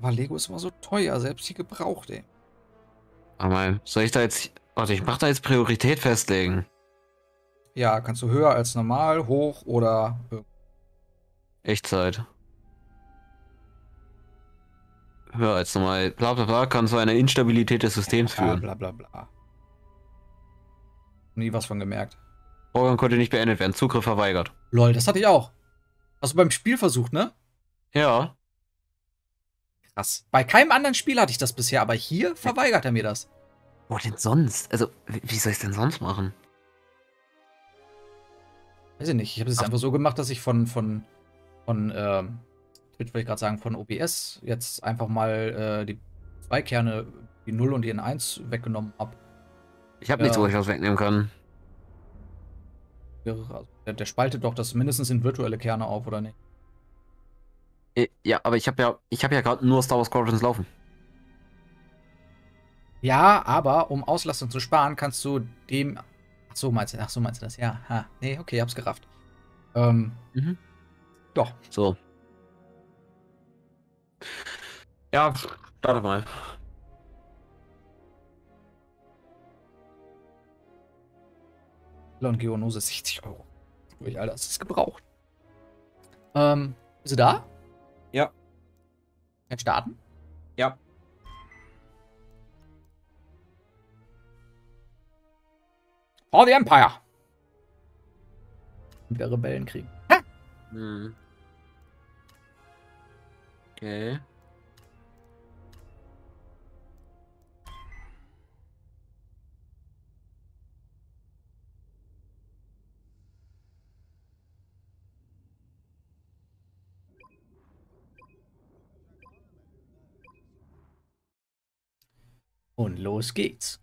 [SPEAKER 2] Aber Lego ist immer so teuer, selbst hier gebraucht, ey.
[SPEAKER 1] Aber soll ich da jetzt. Warte, ich mach da jetzt Priorität festlegen.
[SPEAKER 2] Ja, kannst du höher als normal, hoch oder.
[SPEAKER 1] Echtzeit. Höher als normal. Bla bla bla kann zu einer Instabilität des Systems
[SPEAKER 2] Ja,
[SPEAKER 1] führen.
[SPEAKER 2] bla bla bla. Nie was von gemerkt.
[SPEAKER 1] Vorgang konnte nicht beendet werden. Zugriff verweigert.
[SPEAKER 2] Lol, das hatte ich auch. Hast du beim Spiel versucht, ne?
[SPEAKER 1] Ja.
[SPEAKER 2] Krass. Bei keinem anderen Spiel hatte ich das bisher, aber hier verweigert er mir das.
[SPEAKER 1] Wo denn sonst? Also, wie, wie soll ich es denn sonst machen?
[SPEAKER 2] Weiß ich nicht. Ich habe es einfach so gemacht, dass ich von, von, von, ähm, Twitch wollte ich gerade sagen, von O B S jetzt einfach mal äh, die zwei Kerne, die null und die N eins weggenommen habe.
[SPEAKER 1] Ich habe
[SPEAKER 2] Ja.
[SPEAKER 1] nichts, wo ich was wegnehmen kann.
[SPEAKER 2] Also, der, der spaltet doch das mindestens in virtuelle Kerne auf, oder nicht?
[SPEAKER 1] Äh, Ja, aber ich habe ja, ich habe ja gerade nur Star Wars Squadrons laufen.
[SPEAKER 2] Ja, aber um Auslastung zu sparen, kannst du dem. Ach so, meinst du, ach so, meinst du das? Ja, ha. Nee, okay, hab's gerafft. Ähm,
[SPEAKER 1] Mhm.
[SPEAKER 2] ja.
[SPEAKER 1] So. Ja, starte mal.
[SPEAKER 2] Und Geonose sechzig Euro. Durch, Alter, das ist gebraucht. Ähm, bist du da?
[SPEAKER 1] Ja.
[SPEAKER 2] Jetzt starten?
[SPEAKER 1] Ja.
[SPEAKER 2] For the Empire! Wieder Rebellen kriegen.
[SPEAKER 1] Hm. Okay.
[SPEAKER 2] Und los geht's.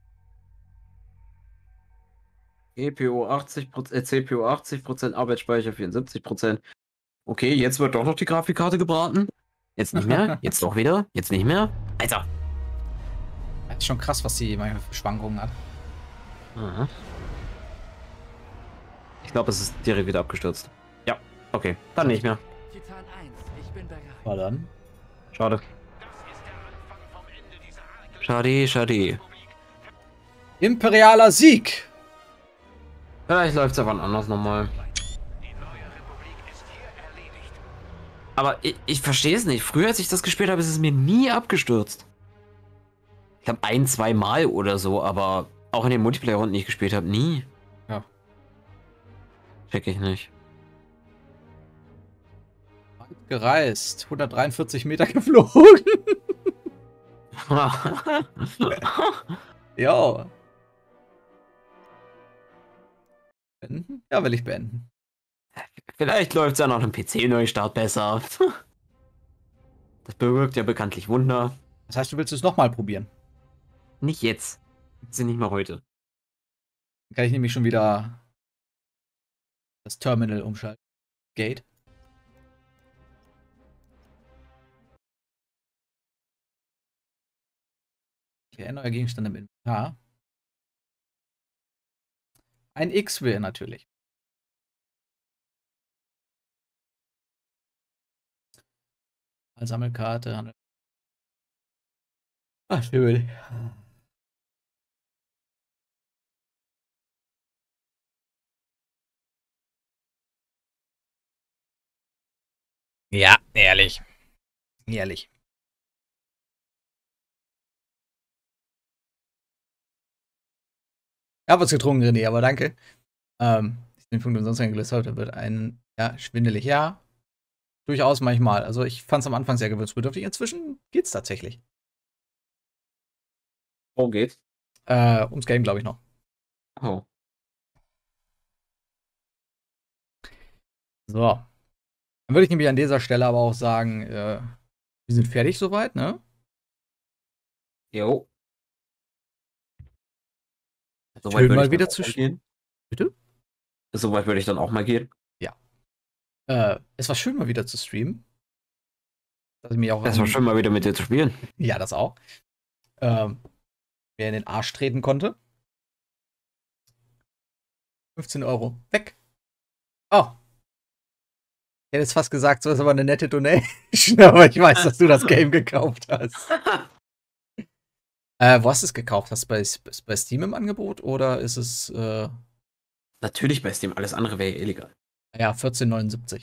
[SPEAKER 1] G P U achtzig Prozent, äh, C P U achtzig Prozent, Arbeitsspeicher vierundsiebzig Prozent. Okay, jetzt wird doch noch die Grafikkarte gebraten. Jetzt nicht mehr, jetzt doch wieder, jetzt nicht mehr. Alter.
[SPEAKER 2] Das ist schon krass, was die manchmal für Schwankungen hat.
[SPEAKER 1] Aha. Ich glaube, es ist direkt wieder abgestürzt. Ja, okay, dann nicht mehr.
[SPEAKER 4] Titan eins, ich bin bereit.
[SPEAKER 2] War dann.
[SPEAKER 1] Schade.
[SPEAKER 3] Das ist der Anfang vom Ende dieser argen
[SPEAKER 1] Schade, schade.
[SPEAKER 2] Imperialer Sieg!
[SPEAKER 1] Vielleicht läuft es aber anders nochmal.
[SPEAKER 3] Die neue Republik ist hier erledigt.
[SPEAKER 1] Aber ich, ich verstehe es nicht. Früher, als ich das gespielt habe, ist es mir nie abgestürzt. Ich glaube, ein, zwei Mal oder so, aber auch in den Multiplayer-Runden, die ich gespielt habe, nie.
[SPEAKER 2] Ja.
[SPEAKER 1] Check ich nicht.
[SPEAKER 2] Gereist. hundertdreiundvierzig Meter geflogen. Ja. Beenden? Ja, will ich beenden.
[SPEAKER 1] Vielleicht läuft es ja nach einem P C-Neustart besser. Das bewirkt ja bekanntlich Wunder.
[SPEAKER 2] Das heißt, du willst es nochmal probieren.
[SPEAKER 1] Nicht jetzt. Sind nicht mal heute.
[SPEAKER 2] Dann kann ich nämlich schon wieder das Terminal umschalten. Gate. Okay, ein neuer Gegenstand im Inventar. Ein X-Will natürlich. Als Sammelkarte. Handel- Ach, schön. Ja, ehrlich. Ehrlich. Ich habe was getrunken, René, aber danke. Ähm, den Punkt umsonst eingelöst habe, wird ein, ja, schwindelig, ja. Durchaus manchmal. Also ich fand es am Anfang sehr gewöhnungsbedürftig. Inzwischen geht's tatsächlich.
[SPEAKER 1] Worum geht's?
[SPEAKER 2] Äh, ums Game, glaube ich noch.
[SPEAKER 1] Oh.
[SPEAKER 2] So. Dann würde ich nämlich an dieser Stelle aber auch sagen, äh, wir sind fertig soweit, ne?
[SPEAKER 1] Jo. So
[SPEAKER 2] Schön
[SPEAKER 1] würde
[SPEAKER 2] mal
[SPEAKER 1] ich
[SPEAKER 2] wieder
[SPEAKER 1] dann
[SPEAKER 2] zu
[SPEAKER 1] auch mal
[SPEAKER 2] sch-
[SPEAKER 1] gehen.
[SPEAKER 2] Bitte?
[SPEAKER 1] Soweit würde ich dann auch mal gehen.
[SPEAKER 2] Äh, es war schön mal wieder zu streamen. Dass ich mich auch
[SPEAKER 1] Es war schön mal wieder mit dir zu spielen.
[SPEAKER 2] Ja, das auch. Ähm, wer in den Arsch treten konnte. fünfzehn Euro. Weg. Oh. hätte jetzt fast gesagt, so ist aber eine nette Donation, aber ich weiß, dass du das Game gekauft hast. Äh, wo hast du es gekauft? Hast du bei, bei Steam im Angebot oder ist es, äh,
[SPEAKER 1] Natürlich bei Steam, alles andere wäre illegal.
[SPEAKER 2] ja, vierzehn neunundsiebzig.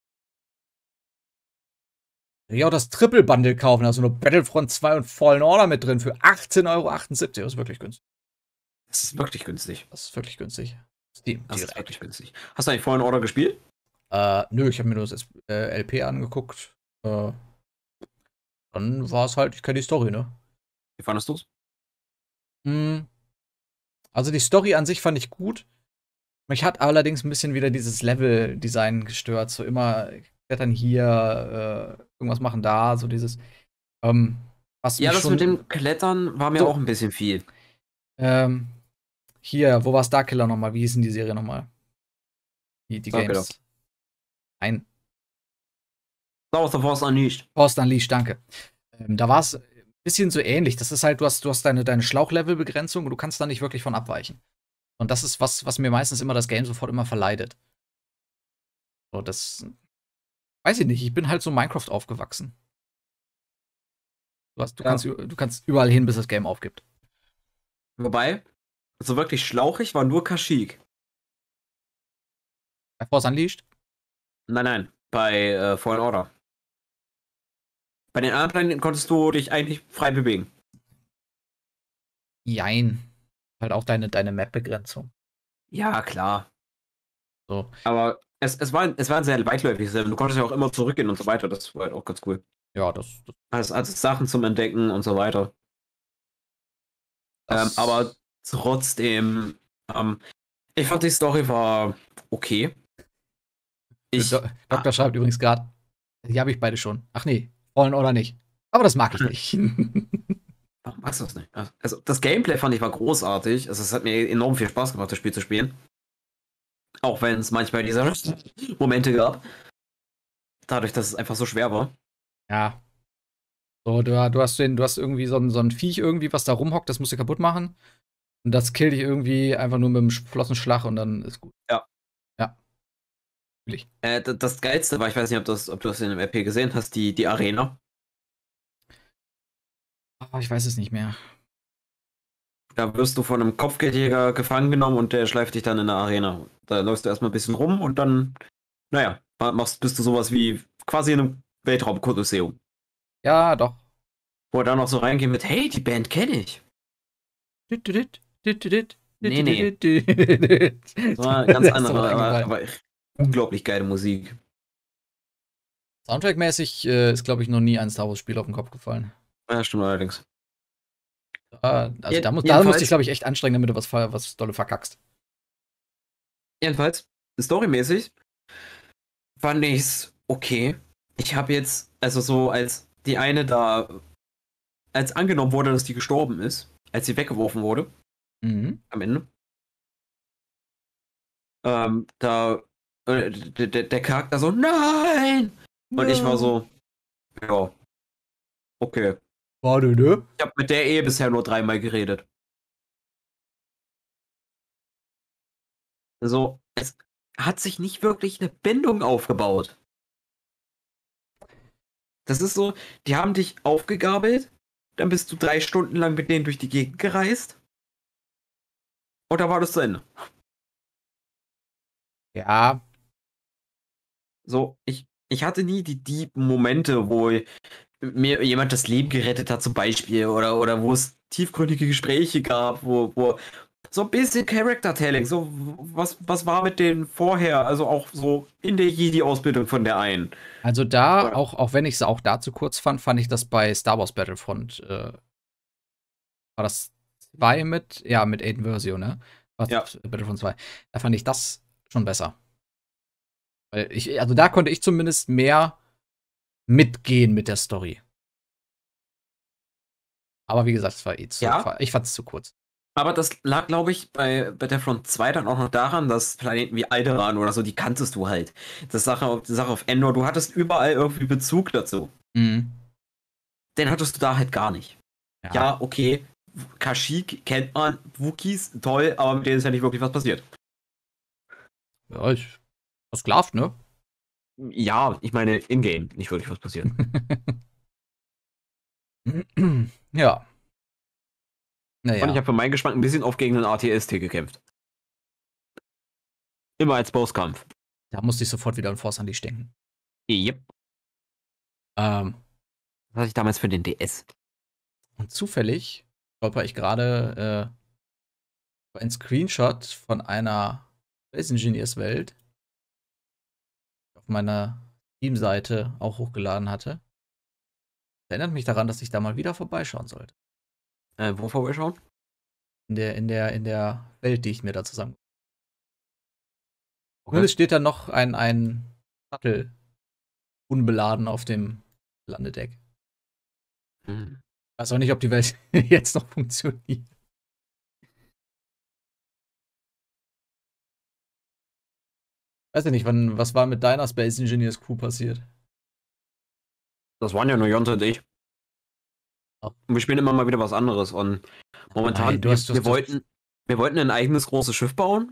[SPEAKER 2] Ich auch das Triple Bundle kaufen, da ist nur Battlefront zwei und Fallen Order mit drin für achtzehn Euro achtundsiebzig. Das ist wirklich günstig.
[SPEAKER 1] Das ist wirklich günstig.
[SPEAKER 2] Das ist wirklich günstig. Steam,
[SPEAKER 1] Das
[SPEAKER 2] direkt.
[SPEAKER 1] ist wirklich günstig. Hast du eigentlich Fallen Order gespielt?
[SPEAKER 2] Äh, nö, ich habe mir nur das äh, L P angeguckt. Äh, dann war es halt, ich kenne die Story, ne?
[SPEAKER 1] Wie fandest du's?
[SPEAKER 2] Hm. Also die Story an sich fand ich gut. Mich hat allerdings ein bisschen wieder dieses Level-Design gestört. So immer klettern hier, äh, irgendwas machen da, so dieses. Ähm, was
[SPEAKER 1] Ja,
[SPEAKER 2] mich
[SPEAKER 1] das
[SPEAKER 2] schon,
[SPEAKER 1] mit dem Klettern war mir
[SPEAKER 2] So.
[SPEAKER 1] auch ein bisschen viel.
[SPEAKER 2] Ähm, hier, wo war Starkiller nochmal? Wie hieß denn die Serie nochmal? Die, die
[SPEAKER 1] Starkiller.
[SPEAKER 2] Games. Nein,
[SPEAKER 1] Star Wars The Force Unleashed.
[SPEAKER 2] Force Unleashed, danke. Ähm, da war es ein bisschen so ähnlich. Das ist halt, du hast, du hast deine, deine Schlauchlevel-Begrenzung und du kannst da nicht wirklich von abweichen. Und das ist was, was mir meistens immer das Game sofort immer verleidet. So, das weiß ich nicht. Ich bin halt so Minecraft aufgewachsen. Du, hast, du,
[SPEAKER 1] Ja.
[SPEAKER 2] kannst, ü- du kannst überall hin, bis das Game aufgibt.
[SPEAKER 1] Wobei, so wirklich schlauchig war nur Kashyyyk.
[SPEAKER 2] Bei Force Unleashed?
[SPEAKER 1] Nein, nein, bei äh, Fallen Order. Bei den anderen Planeten konntest du dich eigentlich frei bewegen.
[SPEAKER 2] Jein. Halt auch deine, deine Map-Begrenzung.
[SPEAKER 1] Ja, klar.
[SPEAKER 2] So.
[SPEAKER 1] Aber es, es, war, es war ein sehr weitläufiges Level. Du konntest ja auch immer zurückgehen und so weiter. Das war halt auch ganz cool.
[SPEAKER 2] Ja, das. das,
[SPEAKER 1] Also, also Sachen zum Entdecken und so weiter. Ähm,
[SPEAKER 2] das
[SPEAKER 1] aber trotzdem, ähm, ich fand die Story war okay. Ich,
[SPEAKER 2] Do Doktor schreibt übrigens gerade, die habe ich beide schon. Ach nee, wollen oder nicht. Aber das mag ich nicht.
[SPEAKER 1] warum magst du das nicht? Also, das Gameplay fand ich war großartig. Also, es hat mir enorm viel Spaß gemacht, das Spiel zu spielen. Auch wenn es manchmal diese Momente gab. Dadurch, dass es einfach so schwer war.
[SPEAKER 2] Ja. So, du, du hast den, du hast irgendwie so ein, so ein Viech irgendwie, was da rumhockt, das musst du kaputt machen. Und das killt dich irgendwie einfach nur mit einem Flossenschlag und dann ist gut.
[SPEAKER 1] Ja.
[SPEAKER 2] Ja. Will ich.
[SPEAKER 1] Äh, das, das Geilste war, ich weiß nicht, ob, das, ob du das in dem R P gesehen hast, die, die Arena.
[SPEAKER 2] Aber ich weiß es nicht mehr.
[SPEAKER 1] Da wirst du von einem Kopfgeldjäger gefangen genommen und der schleift dich dann in der Arena. Da läufst du erstmal ein bisschen rum und dann, naja, machst, bist du sowas wie quasi in einem Weltraum-Kolosseum.
[SPEAKER 2] Ja, doch.
[SPEAKER 1] Wo er dann noch so reingeht mit, hey, die Band kenne ich. Nee, nee. Das war eine ganz andere, aber, aber unglaublich geile Musik.
[SPEAKER 2] Soundtrack-mäßig äh, ist, glaube ich, noch nie ein Star Wars-Spiel auf den Kopf gefallen.
[SPEAKER 1] Ja, stimmt allerdings.
[SPEAKER 2] Da, also
[SPEAKER 1] Je-
[SPEAKER 2] da, muss, da
[SPEAKER 1] jedenfalls-
[SPEAKER 2] musst du dich, glaube ich, echt anstrengen, damit du was, ver- was dolle verkackst.
[SPEAKER 1] Jedenfalls, storymäßig fand ich's okay. Ich habe jetzt, also so als die eine da, als angenommen wurde, dass die gestorben ist, als sie weggeworfen wurde,
[SPEAKER 2] Mhm.
[SPEAKER 1] am Ende, ähm, da, äh, der, der, der Charakter so, nein! Und ich war so, ja, okay.
[SPEAKER 2] Warte, ne?
[SPEAKER 1] Ich habe mit der Ehe bisher nur dreimal geredet. Also, es hat sich nicht wirklich eine Bindung aufgebaut. Das ist so, die haben dich aufgegabelt, dann bist du drei Stunden lang mit denen durch die Gegend gereist. Und da war das zu Ende.
[SPEAKER 2] Ja,
[SPEAKER 1] So, ich, ich hatte nie die deepen Momente, wo mir jemand das Leben gerettet hat, zum Beispiel, oder, oder wo es tiefgründige Gespräche gab, wo, wo so ein bisschen Character-Telling, so was, was war mit denen vorher, also auch so in der Jedi-Ausbildung von der einen.
[SPEAKER 2] also da,
[SPEAKER 1] Ja.
[SPEAKER 2] auch, auch wenn ich es auch da zu kurz fand, fand ich das bei Star Wars Battlefront, äh, war das zwei mit, ja, mit Aiden Versio, ne? Was,
[SPEAKER 1] Ja.
[SPEAKER 2] Battlefront zwei. Da fand ich das schon besser. Weil ich, also da konnte ich zumindest mehr mitgehen mit der Story. Aber wie gesagt, es war eh zu,
[SPEAKER 1] Ja.
[SPEAKER 2] ich fand es zu kurz.
[SPEAKER 1] Aber das lag, glaube ich, bei Battlefront zwei dann auch noch daran, dass Planeten wie Alderaan oder so, die kanntest du halt. Das Sache, die Sache auf Endor, du hattest überall irgendwie Bezug dazu.
[SPEAKER 2] Mhm.
[SPEAKER 1] Den hattest du da halt gar nicht.
[SPEAKER 2] Ja.
[SPEAKER 1] Ja, okay, Kashyyyk kennt man, Wookiees, toll, aber mit denen ist ja nicht wirklich was passiert.
[SPEAKER 2] Ja, ich, das Sklav, ne?
[SPEAKER 1] Ja, ich meine, in-game nicht wirklich was passiert.
[SPEAKER 2] Ja.
[SPEAKER 1] Und ich
[SPEAKER 2] Naja.
[SPEAKER 1] habe für meinen Geschmack ein bisschen oft gegen den A T S T gekämpft. Immer als Bosskampf.
[SPEAKER 2] Da musste ich sofort wieder an Force Unleashed denken.
[SPEAKER 1] Yep.
[SPEAKER 2] Ähm,
[SPEAKER 1] Das hatte ich damals für den D S.
[SPEAKER 2] und zufällig stolper ich gerade äh, ein Screenshot von einer Space Engineers Welt auf meiner Steam-Seite auch hochgeladen hatte. Das erinnert mich daran, dass ich da mal wieder vorbeischauen sollte.
[SPEAKER 1] Äh, wo vorbeischauen?
[SPEAKER 2] In der, in der, in der Welt, die ich mir da zusammen.
[SPEAKER 1] Okay.
[SPEAKER 2] Und es steht da noch ein, ein Shuttle unbeladen auf dem Landedeck.
[SPEAKER 1] Hm.
[SPEAKER 2] Weiß auch nicht, ob die Welt jetzt noch funktioniert. Weiß ja nicht, wann, was war mit deiner Space Engineers Crew passiert?
[SPEAKER 1] Das waren ja nur Jonte und ich.
[SPEAKER 2] Ach.
[SPEAKER 1] Und wir spielen immer mal wieder was anderes. Und momentan,
[SPEAKER 2] Nein, du
[SPEAKER 1] wir,
[SPEAKER 2] hast- du
[SPEAKER 1] wir,
[SPEAKER 2] hast- du-
[SPEAKER 1] wollten, wir wollten ein eigenes großes Schiff bauen.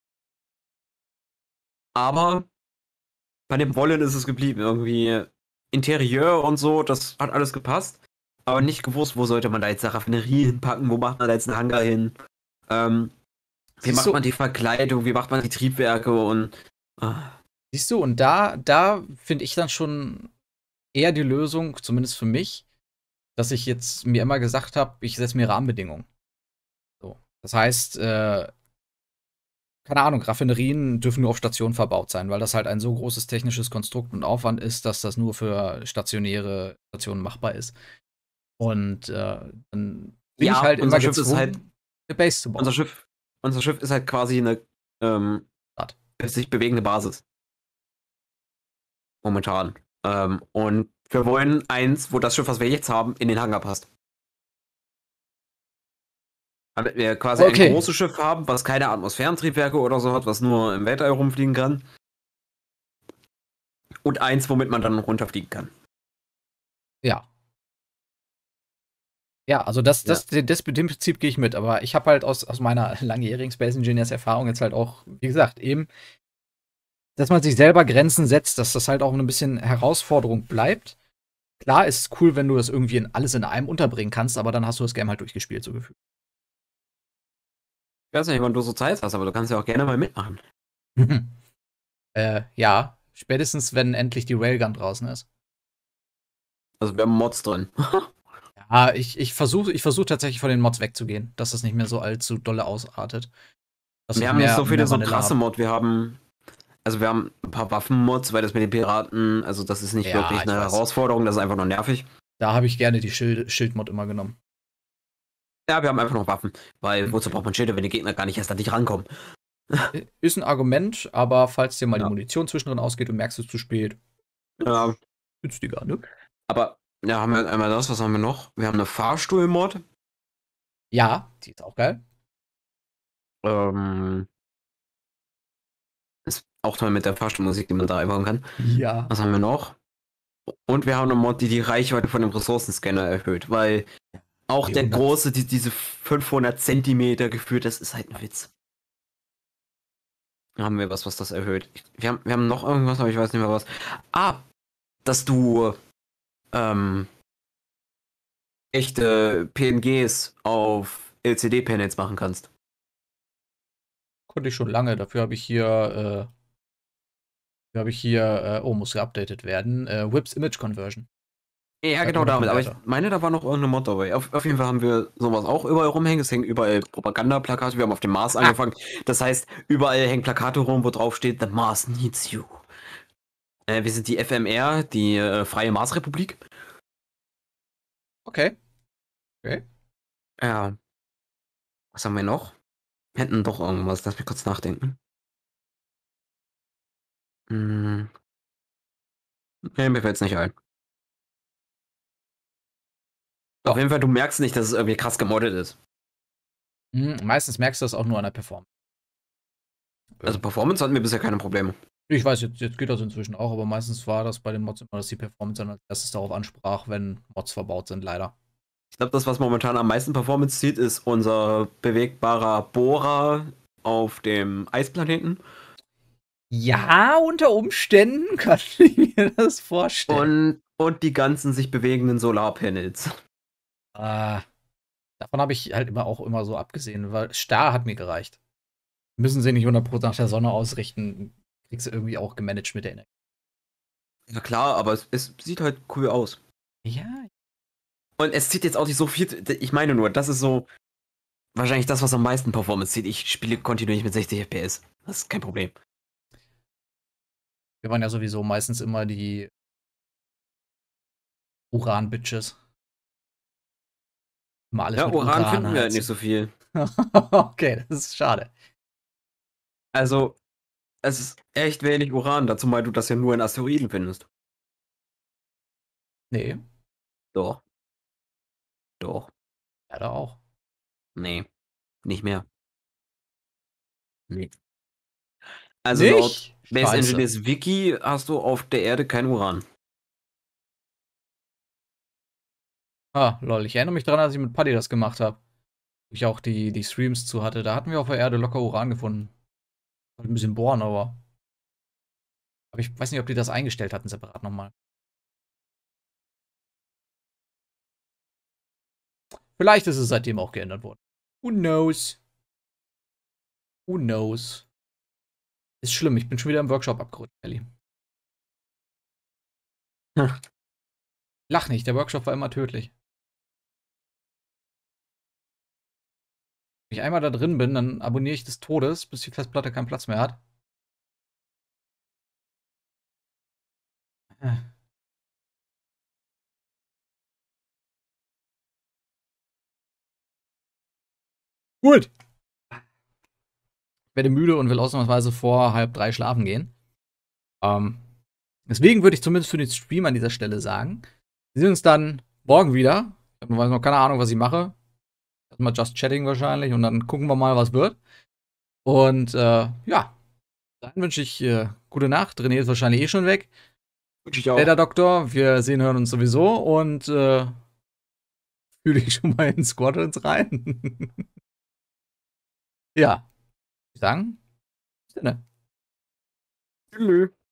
[SPEAKER 1] Aber bei dem Wollen ist es geblieben. Irgendwie Interieur und so, das hat alles gepasst. Aber nicht gewusst, wo sollte man da jetzt eine Raffinerie hinpacken, wo macht man da jetzt einen Hangar hin. Ähm, wie
[SPEAKER 2] Siehst
[SPEAKER 1] macht
[SPEAKER 2] du-
[SPEAKER 1] man die Verkleidung, wie macht man die Triebwerke und. Ah,
[SPEAKER 2] Siehst du, und da, da finde ich dann schon eher die Lösung, zumindest für mich, dass ich jetzt mir immer gesagt habe, ich setze mir Rahmenbedingungen. So. Das heißt, äh, keine Ahnung, Raffinerien dürfen nur auf Stationen verbaut sein, weil das halt ein so großes technisches Konstrukt und Aufwand ist, dass das nur für stationäre Stationen machbar ist. Und äh, dann bin
[SPEAKER 1] Ja,
[SPEAKER 2] ich halt
[SPEAKER 1] unser
[SPEAKER 2] immer
[SPEAKER 1] Schiff ist
[SPEAKER 2] gezwungen,
[SPEAKER 1] halt-
[SPEAKER 2] eine Base zu bauen.
[SPEAKER 1] unser Schiff, unser Schiff ist halt quasi eine ähm,
[SPEAKER 2] Art.
[SPEAKER 1] sich bewegende Basis. Momentan. Ähm, und wir wollen eins, wo das Schiff, was wir jetzt haben, in den Hangar passt. Damit wir quasi
[SPEAKER 2] Okay.
[SPEAKER 1] ein großes Schiff haben, was keine Atmosphärentriebwerke oder so hat, was nur im Weltall rumfliegen kann. Und eins, womit man dann runterfliegen kann.
[SPEAKER 2] Ja. Ja, also das, das, das, das mit dem Prinzip gehe ich mit, aber ich habe halt aus, aus meiner langjährigen Space Engineers Erfahrung jetzt halt auch, wie gesagt, eben, dass man sich selber Grenzen setzt, dass das halt auch ein bisschen Herausforderung bleibt. Klar ist es cool, wenn du das irgendwie in alles in einem unterbringen kannst, aber dann hast du das Game halt durchgespielt, so gefühlt.
[SPEAKER 1] Ich weiß nicht, wann du so Zeit hast, aber du kannst ja auch gerne mal mitmachen.
[SPEAKER 2] äh, ja, spätestens, wenn endlich die Railgun draußen ist.
[SPEAKER 1] Also wir haben Mods drin.
[SPEAKER 2] Ja, ich, ich versuche ich versuch tatsächlich von den Mods wegzugehen, dass das nicht mehr so allzu dolle ausartet. Dass
[SPEAKER 1] Wir
[SPEAKER 2] ich
[SPEAKER 1] haben
[SPEAKER 2] mehr-
[SPEAKER 1] nicht so viele
[SPEAKER 2] mehr
[SPEAKER 1] so
[SPEAKER 2] Vanilla
[SPEAKER 1] krasse
[SPEAKER 2] hab.
[SPEAKER 1] Mod. Wir haben, also wir haben ein paar Waffenmods, weil das mit den Piraten, also das ist nicht
[SPEAKER 2] Ja,
[SPEAKER 1] wirklich
[SPEAKER 2] ich
[SPEAKER 1] eine
[SPEAKER 2] weiß.
[SPEAKER 1] Herausforderung, das ist einfach nur nervig.
[SPEAKER 2] Da habe ich gerne die Schild Schildmod immer genommen.
[SPEAKER 1] Ja, wir haben einfach noch Waffen, weil wozu braucht man Schilde, wenn die Gegner gar nicht erst an dich rankommen?
[SPEAKER 2] Ist ein Argument, aber falls dir mal
[SPEAKER 1] Ja.
[SPEAKER 2] die Munition zwischendrin ausgeht und merkst es zu spät,
[SPEAKER 1] Ja,
[SPEAKER 2] günstiger, ne?
[SPEAKER 1] aber ja, haben wir einmal das, was haben wir noch? Wir haben eine Fahrstuhl-Mod.
[SPEAKER 2] Ja, die ist auch geil.
[SPEAKER 1] Ähm, ist auch toll mit der Fahrstuhlmusik, die man da einbauen kann.
[SPEAKER 2] Ja.
[SPEAKER 1] Was haben wir noch? Und wir haben eine Mod, die die Reichweite von dem Ressourcenscanner erhöht, weil auch der
[SPEAKER 2] vierhundert.
[SPEAKER 1] große, die, diese fünfhundert Zentimeter geführt, das ist halt ein Witz. Da haben wir was, was das erhöht. Wir haben, wir haben noch irgendwas, aber ich weiß nicht mehr was. Ah, dass du ähm, echte P N Gs auf L C D-Panels machen kannst.
[SPEAKER 2] Konnte ich schon lange. Dafür habe ich hier, äh, dafür habe ich hier, äh, oh, muss geupdatet werden. Äh, Whips Image Conversion.
[SPEAKER 1] Ja,
[SPEAKER 2] Seid
[SPEAKER 1] genau
[SPEAKER 2] ihr noch
[SPEAKER 1] damit. Aber ich
[SPEAKER 2] weiter?
[SPEAKER 1] meine, da war noch irgendeine Mod dabei. Auf, auf jeden Fall haben wir sowas auch überall rumhängen. Es hängen überall Propagandaplakate. Wir haben auf dem Mars angefangen. Das heißt, überall hängen Plakate rum, wo drauf steht, The Mars needs you. Äh, wir sind die F M R, die äh, Freie Marsrepublik.
[SPEAKER 2] Okay. Okay.
[SPEAKER 1] Ja. Was haben wir noch? Wir hätten doch irgendwas. Lass mich kurz nachdenken. Hm. Nee, mir fällt's nicht ein.
[SPEAKER 2] Doch.
[SPEAKER 1] Auf jeden Fall, du merkst nicht, dass es irgendwie krass gemoddet ist.
[SPEAKER 2] Hm, meistens merkst du das auch nur an der Performance.
[SPEAKER 1] Also Performance hatten wir bisher keine Probleme.
[SPEAKER 2] Ich weiß, jetzt, jetzt geht das inzwischen auch, aber meistens war das bei den Mods immer, dass die Performance dann als erstes darauf ansprach, wenn Mods verbaut sind, leider.
[SPEAKER 1] Ich glaube, das, was momentan am meisten Performance zieht, ist unser bewegbarer Bohrer auf dem Eisplaneten.
[SPEAKER 2] Ja, unter Umständen kann ich mir das vorstellen.
[SPEAKER 1] Und, und die ganzen sich bewegenden Solarpanels.
[SPEAKER 2] Ah, davon habe ich halt immer auch immer so abgesehen, weil starr hat mir gereicht. Müssen sie nicht hundert Prozent nach der Sonne ausrichten, kriegst du irgendwie auch gemanagt mit der Energie.
[SPEAKER 1] Ja klar, aber es, es sieht halt cool aus.
[SPEAKER 2] Ja.
[SPEAKER 1] Und es zieht jetzt auch nicht so viel. Ich meine nur, das ist so wahrscheinlich das, was am meisten Performance zieht. Ich spiele kontinuierlich mit sechzig F P S. Das ist kein Problem.
[SPEAKER 2] Wir waren ja sowieso meistens immer die Uran-Bitches. Immer alles
[SPEAKER 1] Ja,
[SPEAKER 2] mit
[SPEAKER 1] Uran
[SPEAKER 2] Uran
[SPEAKER 1] finden wir halt
[SPEAKER 2] heizen.
[SPEAKER 1] nicht so viel.
[SPEAKER 2] Okay, das ist schade.
[SPEAKER 1] Also, es ist echt wenig Uran, dazu mal du das ja nur in Asteroiden findest.
[SPEAKER 2] Nee,
[SPEAKER 1] Doch. Doch.
[SPEAKER 2] ja, da auch.
[SPEAKER 1] Nee. Nicht mehr. Nee. Also laut
[SPEAKER 2] Nicht?
[SPEAKER 1] Base
[SPEAKER 2] Scheiße.
[SPEAKER 1] Engineers Wiki hast du auf der Erde kein Uran.
[SPEAKER 2] Ah, lol. Ich erinnere mich daran, als ich mit Paddy das gemacht habe. Ich auch die, die Streams zu hatte. Da hatten wir auf der Erde locker Uran gefunden. Halt ein bisschen bohren, aber. Aber ich weiß nicht, ob die das eingestellt hatten, separat nochmal. Vielleicht ist es seitdem auch geändert worden. Who knows? Who knows? Ist schlimm, ich bin schon wieder im Workshop abgerutscht, Ellie.
[SPEAKER 1] Hm.
[SPEAKER 2] Lach nicht, der Workshop war immer tödlich. Wenn ich einmal da drin bin, dann abonniere ich des Todes, bis die Festplatte keinen Platz mehr hat. Gut. Ich werde müde und will ausnahmsweise vor halb drei schlafen gehen. Ähm, deswegen würde ich zumindest für den Stream an dieser Stelle sagen, wir sehen uns dann morgen wieder. Ich habe noch keine Ahnung, was ich mache. Erstmal Just Chatting wahrscheinlich und dann gucken wir mal, was wird. Und äh, ja, dann wünsche ich äh, gute Nacht. René ist wahrscheinlich eh schon weg.
[SPEAKER 1] Wünsche ich auch.
[SPEAKER 2] Der Doktor, wir sehen, hören uns sowieso und äh, fühle ich schon mal in Squadrons rein. Ja, ich sagen, bis dann.
[SPEAKER 1] Tschüss.